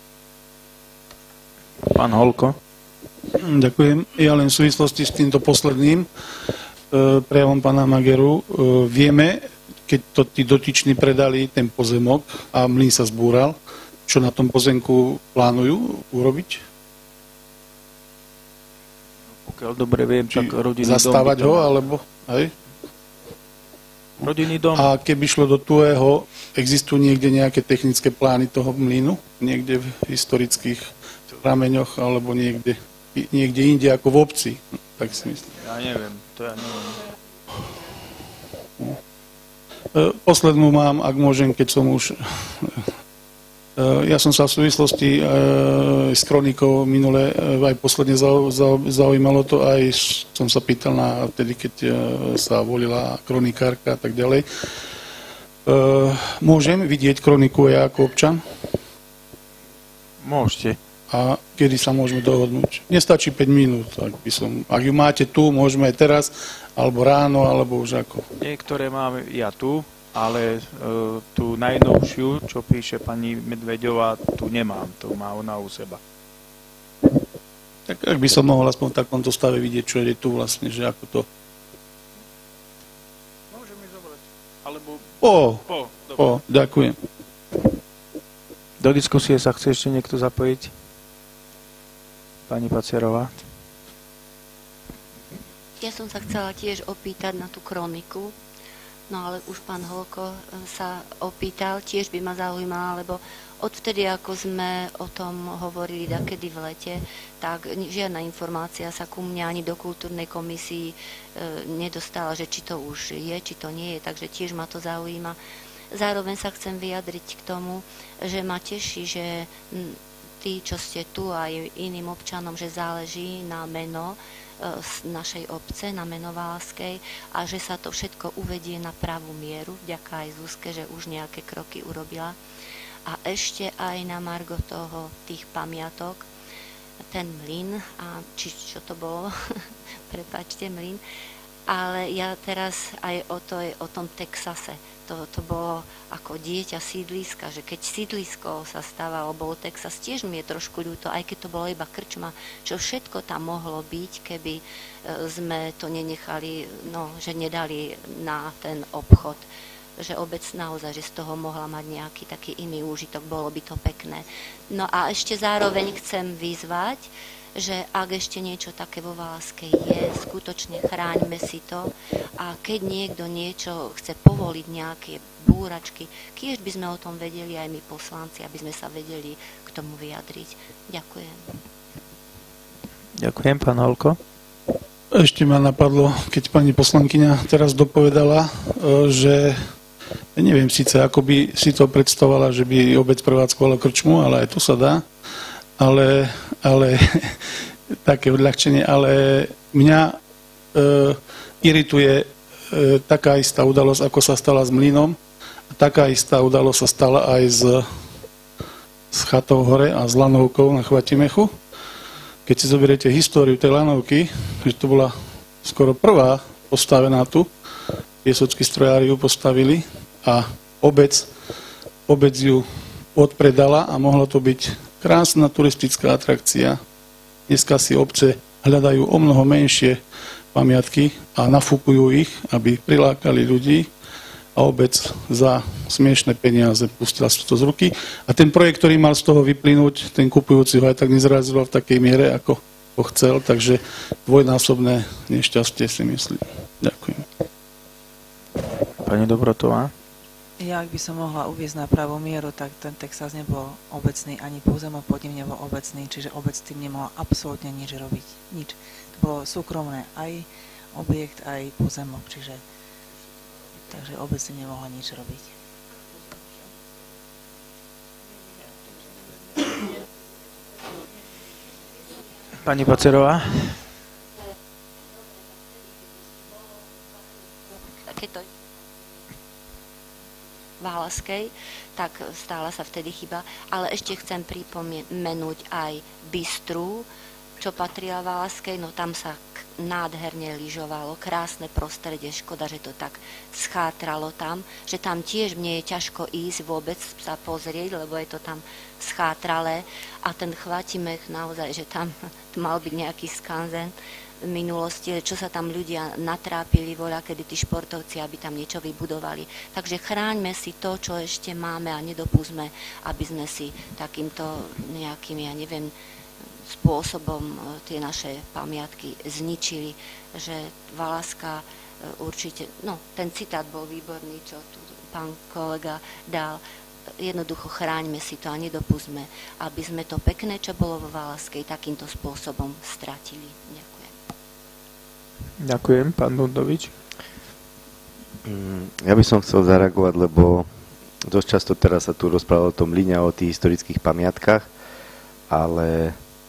Pán Holko. Ďakujem. Ja len v súvislosti s týmto posledným prejavom pána Mageru. Vieme, keď to tí dotyční predali ten pozemok a mlyn sa zbúral, čo na tom pozemku plánujú urobiť? Pokiaľ dobre viem, tak rodinný dom... Zastávať ho, alebo... Hej? Rodinný dom. A keby šlo do tuého, existujú niekde nejaké technické plány toho mlynu? Niekde v historických prameňoch, alebo niekde inde ako v obci, tak si myslím. Ja neviem, to ja neviem. Poslednú mám, ak môžem, keď som už... Ja som sa v súvislosti s kronikou minule aj posledne zaujímalo to, aj som sa pýtal na vtedy, keď sa volila kronikárka a tak ďalej. Môžem vidieť kroniku ja ako občan? Môžete. A kedy sa môžeme dohodnúť? Nestačí 5 minút, ak ju máte tu, môžeme aj teraz, alebo ráno, alebo už ako. Niektoré mám ja tu, ale tú najnovšiu, čo píše pani Medveďová, tu nemám, to má ona u seba. Tak ak by som mohol aspoň v takomto stave vidieť, čo je tu vlastne, že ako to... Môžem mi zobrať, alebo... Ďakujem. Do diskusie sa chce ešte niekto zapojiť? Pani Pacierová. Ja som sa chcela tiež opýtať na tú kroniku, no ale už pán Holko sa opýtal, tiež by ma zaujímalo, lebo odvtedy, ako sme o tom hovorili dakedy v lete, tak žiadna informácia sa ku mne ani do kultúrnej komisii nedostala, že či to už je, či to nie je, takže tiež ma to zaujíma. Zároveň sa chcem vyjadriť k tomu, že ma teší, že tí, čo ste tu, aj iným občanom, že záleží na meno z našej obce, na meno Valaskej a že sa to všetko uvedie na pravú mieru, vďaka aj Zuzke, že už nejaké kroky urobila. A ešte aj na margo toho, tých pamiatok, ten mlyn, a čo to bolo, prepáčte, mlyn, ale ja teraz aj o tom Texase. To bolo ako dieťa sídliska, že keď sídlisko sa stávalo, bol Texas, tiež mi je trošku ľúto, aj keď to bolo iba krčma, čo všetko tam mohlo byť, keby sme to nenechali, no, že nedali na ten obchod že obec naozaj, že z toho mohla mať nejaký taký iný úžitok, bolo by to pekné. No a ešte zároveň chcem vyzvať, že ak ešte niečo také vo Valaskej je, skutočne chráňme si to a keď niekto niečo chce povoliť, nejaké búračky, kiež by sme o tom vedeli aj my poslanci, aby sme sa vedeli k tomu vyjadriť. Ďakujem. Ďakujem, pán Holko. Ešte ma napadlo, keď pani poslankyňa teraz dopovedala, že neviem síce, ako by si to predstavovala, že by obec prevádzkovala krčmu, ale aj to sa dá, ale také odľahčenie, ale mňa irituje taká istá udalosť, ako sa stala s mlynom, a taká istá udalosť sa stala aj s chatou hore a s lanovkou na Chvatimechu. Keď si zoberiete históriu tej lanovky, že to bola skoro prvá postavená tu, piesočky strojári ju postavili a obec ju odpredala a mohlo to byť krásna turistická atrakcia. Dneska si obce hľadajú o mnoho menšie pamiatky a nafúkujú ich, aby prilákali ľudí a obec za smiešné peniaze pustila si to z ruky. A ten projekt, ktorý mal z toho vyplynúť, ten kupujúci ho aj tak nezrealizoval v takej miere, ako ho chcel, takže dvojnásobné nešťastie si myslím. Ďakujem. Pani Dobrotová. Ja, ak by som mohla uviesť na pravú mieru, tak ten Texas nebol obecný, ani pozemok pod ním nebol obecný, čiže obec tým nemohla absolútne nič robiť. Nič. To bolo súkromné, aj objekt, aj pozemok, takže obec tým nemohla nič robiť. Pani Pacerová. Valaskej, tak stála sa vtedy chyba, ale ešte chcem pripomenúť aj Bystru, čo patrila Valaskej, no tam sa nádherne lyžovalo, krásne prostredie, škoda, že to tak schátralo tam, že tam tiež mne je ťažko ísť vôbec sa pozrieť, lebo je to tam schátralé a ten Chvatimech naozaj, že tam mal byť nejaký skanzen v minulosti, čo sa tam ľudia natrápili voľa, kedy tí športovci, aby tam niečo vybudovali. Takže chráňme si to, čo ešte máme a nedopustme, aby sme si takýmto nejakým, ja neviem, spôsobom tie naše pamiatky zničili, že Valaska určite, no ten citát bol výborný, čo tu pán kolega dal, jednoducho chráňme si to a nedopustme, aby sme to pekné, čo bolo vo Valaskej, takýmto spôsobom stratili. Ďakujem. Ďakujem, pán Bundovič. Ja by som chcel zareagovať, lebo dosť často teraz sa tu rozprávalo o tom Líňa, o tých historických pamiatkách, ale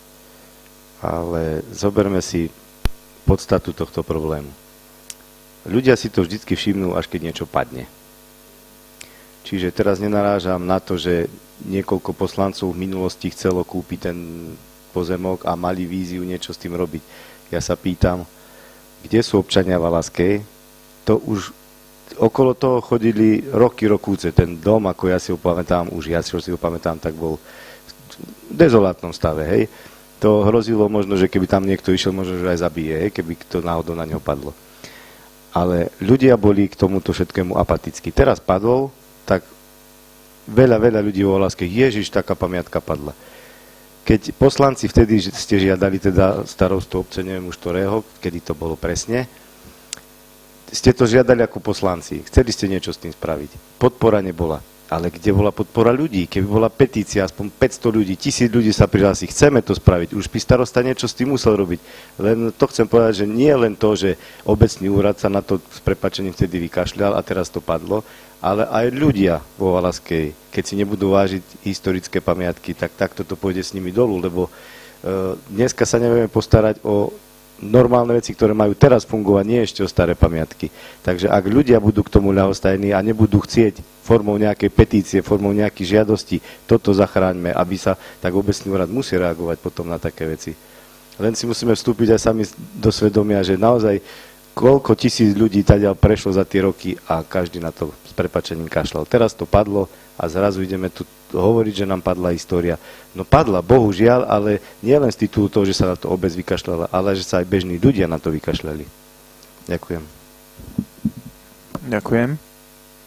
zoberme si podstatu tohto problému. Ľudia si to vždycky všimnú, až keď niečo padne. Čiže teraz nenarážam na to, že niekoľko poslancov v minulosti chcelo kúpiť ten pozemok a mali víziu niečo s tým robiť. Ja sa pýtam, kde sú občania Valaskej? To už okolo toho chodili roky rokúce. Ten dom, ako ja si ho pamätám, už ja si ho pamätám, tak bol v dezolátnom stave, hej. To hrozilo možno, že keby tam niekto išiel, možno, že aj zabije, hej, keby to náhodou na neho padlo. Ale ľudia boli k tomuto všetkému apatickí. Teraz padol, tak veľa ľudí vo Valaskej, Ježiš, taká pamiatka padla. Keď poslanci vtedy ste žiadali teda starostu obce, neviem už ktorého, kedy to bolo presne, ste to žiadali ako poslanci, chceli ste niečo s tým spraviť. Podpora nebola. Ale kde bola podpora ľudí? Keby bola petícia, aspoň 500 ľudí, 1000 ľudí sa prihlási, chceme to spraviť, už by starosta niečo s tým musel robiť. Len to chcem povedať, že nie len to, že obecný úrad sa na to s prepáčením vtedy vykašľal a teraz to padlo, ale aj ľudia vo Valaskej, keď si nebudú vážiť historické pamiatky, tak takto to pôjde s nimi dolu, lebo dneska sa nevieme postarať o normálne veci, ktoré majú teraz fungovať, nie ešte o staré pamiatky. Takže ak ľudia budú k tomu ľahostajní a nebudú chcieť formou nejakej petície, formou nejakých žiadostí, toto zachráňme, aby sa, tak obecný úrad musí reagovať potom na také veci. Len si musíme vstúpiť aj sami do svedomia, že naozaj koľko tisíc ľudí tadiaľ prešlo za tie roky a každý na to s prepáčením kašľal. Teraz to padlo a zrazu ideme tu hovoriť, že nám padla história. No padla, bohužiaľ, ale nie len z titulu toho, že sa na to obec vykašľala, ale že sa aj bežní ľudia na to vykašľali. Ďakujem. Ďakujem.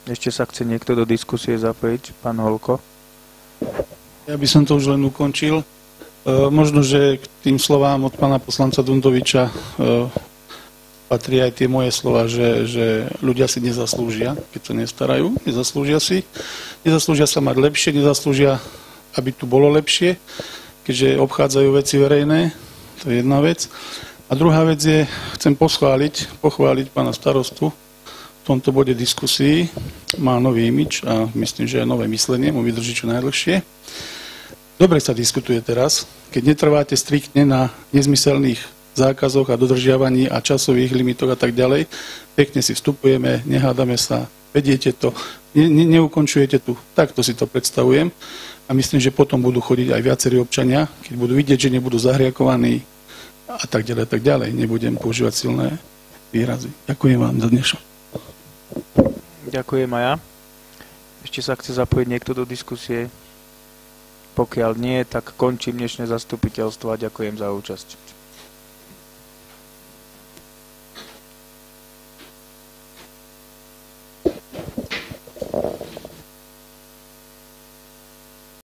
Ešte sa chce niekto do diskusie zapojiť? Pán Holko? Ja by som to už len ukončil. Možno, že k tým slovám od pána poslanca Dundoviča patrí aj tie moje slova, že ľudia si nezaslúžia, keď sa nestarajú, nezaslúžia sa mať lepšie, nezaslúžia, aby tu bolo lepšie, keďže obchádzajú veci verejné, to je jedna vec. A druhá vec je, chcem pochváliť pána starostu v tomto bode diskusii, má nový imič a myslím, že aj nové myslenie, mu vydrží čo najdlhšie. Dobre sa diskutuje teraz, keď netrváte striktne na nezmyselných zákazoch a dodržiavaní a časových limitoch a tak ďalej. Pekne si vstupujeme, nehádame sa, vediete to, neukončujete tu. Takto si to predstavujem a myslím, že potom budú chodiť aj viacerí občania, keď budú vidieť, že nebudú zahriakovaní a tak ďalej. Nebudem používať silné výrazy. Ďakujem vám za dnešok. Ďakujem aj ja. Ešte sa chce zapojiť niekto do diskusie? Pokiaľ nie, tak končím dnešné zastupiteľstvo a ďakujem za účasť.